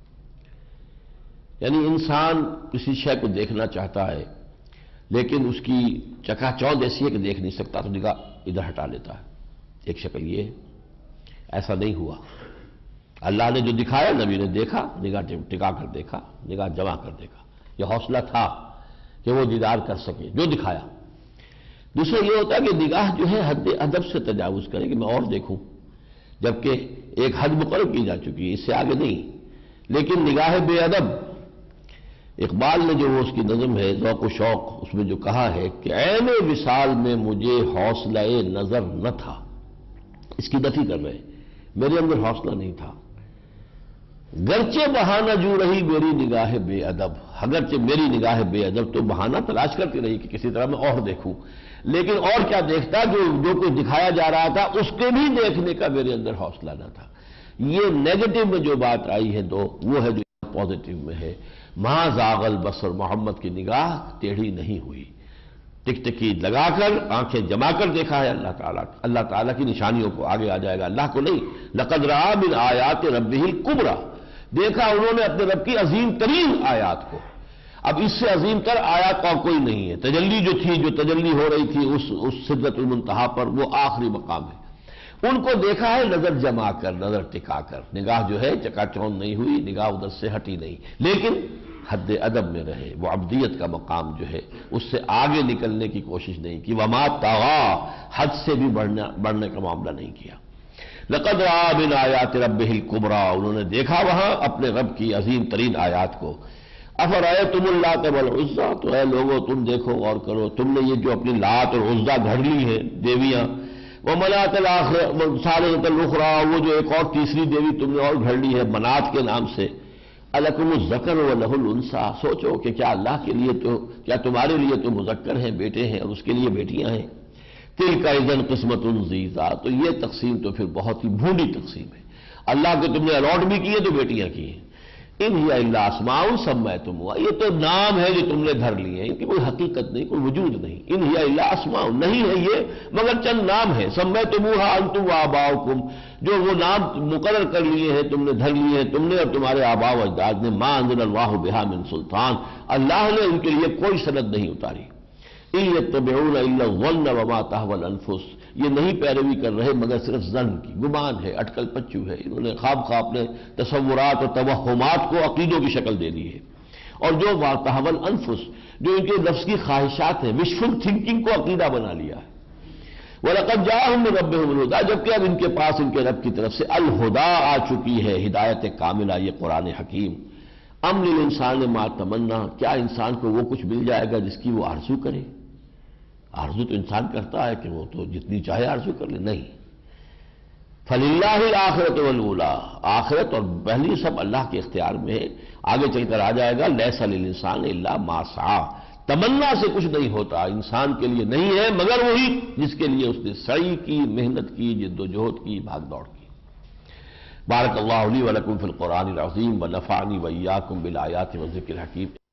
A: یعنی انسان کسی شے کو دیکھنا چاہتا ہے لیکن اس کی چکا چوند ایسی ہے کہ دیکھ نہیں سکتا تو نگاہ ادھر ہٹا لیتا ہے. ایک شکل یہ ہے، ایسا نہیں ہوا. اللہ نے جو دکھایا نبی نے دیکھا، نگاہ ٹکا کر دیکھا، نگاہ جمع کر دیکھا. یہ حوصلہ تھا کہ وہ دیدار کر سکے جو دکھایا. دوسرا یہ ہوتا ہے کہ نگاہ جو ہے حد ادب سے تجاوز کرے کہ میں اور دیکھوں، جبکہ ایک حد مقرر کی جا چکی ہے، اس سے آگے نہیں. لیکن نگاہ بے ادب اقبال نے جو وہ اس کی نظم ہے ذوق و شوق، اس میں جو کہا ہے کہ عین وصال میں مجھے حوصلہ نظر نہ تھا، اس کی نفی کر رہے، میرے اندر حوصلہ نہیں تھا، گرچہ بہانہ جو رہی میری نگاہ بے ادب، اگرچہ میری نگاہ بے ادب تو بہانہ تلاش کرتی رہی کہ کسی طرح میں اور دیکھوں، لیکن اور کیا دیکھتا، جو کچھ دکھایا جا رہا تھا اس کے بھی دیکھنے کا میرے اندر حوصلہ نہ تھا۔ یہ نیگیٹو میں جو بات آئی ہے تو وہ ہے جو پازیٹو میں ہے، ماں زاغ البصر، محمد کی نگاہ ٹیڑھی نہیں ہوئی، ٹک ٹکی لگا کر آنکھیں جما کر دیکھا ہے اللہ تعالیٰ کی نشانیوں کو، آگے آ جائے گا اللہ کو نہیں، لقد رأى من آیات ربہ الکبریٰ، دیکھا انہوں نے اپنے رب کی عظیم ترین آیات کو۔ اب اس سے عظیم تر آیات اور کوئی نہیں ہے، تجلی جو تھی، جو تجلی ہو رہی تھی اس سدرۃ المنتہا پر، وہ آخری مقام ہے، ان کو دیکھا ہے نظر جما کر، نظر ٹکا کر، نگاہ جو ہے چکا چوند نہیں ہوئی، نگاہ ادھر سے ہٹی نہیں، لیکن حد ادب میں رہے، وہ عبدیت کا مقام جو ہے اس سے آگے نکلنے کی کوشش نہیں کی، وما طغى، حد سے بھی بڑھنے کا معاملہ نہیں کیا۔ لقد رأى من آیات ربہ الکبریٰ، انہوں نے دیکھا وہاں اپنے رب کی عظیم ترین آیات کو۔ افرأیتم اللات والعزیٰ، تو اے لوگوں تم دیکھو غور کرو، تم نے یہ جو اپنی لات اور عزیٰ گھڑ لی ہے دیویاں، ومناۃ الثالثۃ الاخریٰ، وہ جو ایک اور تیسری دیوی تم نے اور گھڑ لی ہے منات کے نام سے، الکم الذکر ولہ الانثیٰ، سوچو کہ کیا اللہ کے لیے تو، کیا تمہارے لیے تو مذکر ہیں، بیٹے ہیں، اور اس کے لیے بیٹیاں ہیں، تلک اذا قسمۃ ضیزیٰ، تو یہ تقسیم تو پھر بہت ہی بھونڈی تقسیم ہے، اللہ کو تم نے الاٹ بھی کیے تو بیٹیاں کی ہیں، ان ہی الا اسماء سمیتموہا، یہ تو نام ہے جو تم نے دھر لیے ہیں، ان کی کوئی حقیقت نہیں، کوئی وجود نہیں، ان ہی الا اسماء، نہیں ہے یہ مگر چند نام ہے، سمیتموہا انتم وآباؤکم، جو وہ نام مقرر کر لیے ہیں، تم نے دھر لیے ہیں، تم نے اور تمہارے آباء و اجداد نے، ما انزل اللہ بہا من سلطان، اللہ نے ان کے لیے کوئی سند نہیں اتاری، ان یتبعون الا الظن وما تهوى الانفس، یہ نہیں پیروی کر رہے مگر صرف ظن کی، گمان ہے، اٹکل پچو ہے، انہوں نے خواب اپنے تصورات اور توہمات کو عقیدوں کی شکل دے دی ہے، اور جو ما تهوى الانفس، جو ان کے نفس کی خواہشات ہیں، وشفل تھنکنگ کو عقیدہ بنا لیا ہے، وَلَقَدْ جَاءَهُم مِّن رَّبِّهِمُ الْهُدَىٰ، جبکہ اب ان کے پاس ان کے رب کی طرف سے الہدا آ چکی ہے، ہدایت کاملہ، یہ قرآن حکیم۔ ام للانسان ما تمنا، کیا انسان کو وہ کچھ مل جائے گا جس کی وہ آرزو کرے؟ آرزو تو انسان کرتا ہے کہ وہ تو جتنی چاہے آرزو کر لے، نہیں، فَلِلَّهِ الْآخِرَةُ وَالْأُولَىٰ، آخرت اور پہلی سب اللہ کے اختیار میں ہے، آگے چل کر آ جائے گا لَيْسَ لِلْإِنسَانِ إِلَّا مَا سَعَىٰ، تمنا سے کچھ نہیں ہوتا، انسان کے لیے نہیں ہے مگر وہی جس کے لیے اس نے سعی کی، محنت کی، جد و جہد کی، بھاگ دوڑ کی۔ بارک اللہ لی ولکم فی القرآن العظیم ونفعنی وإیاکم بالآیات والذکر الحکیم۔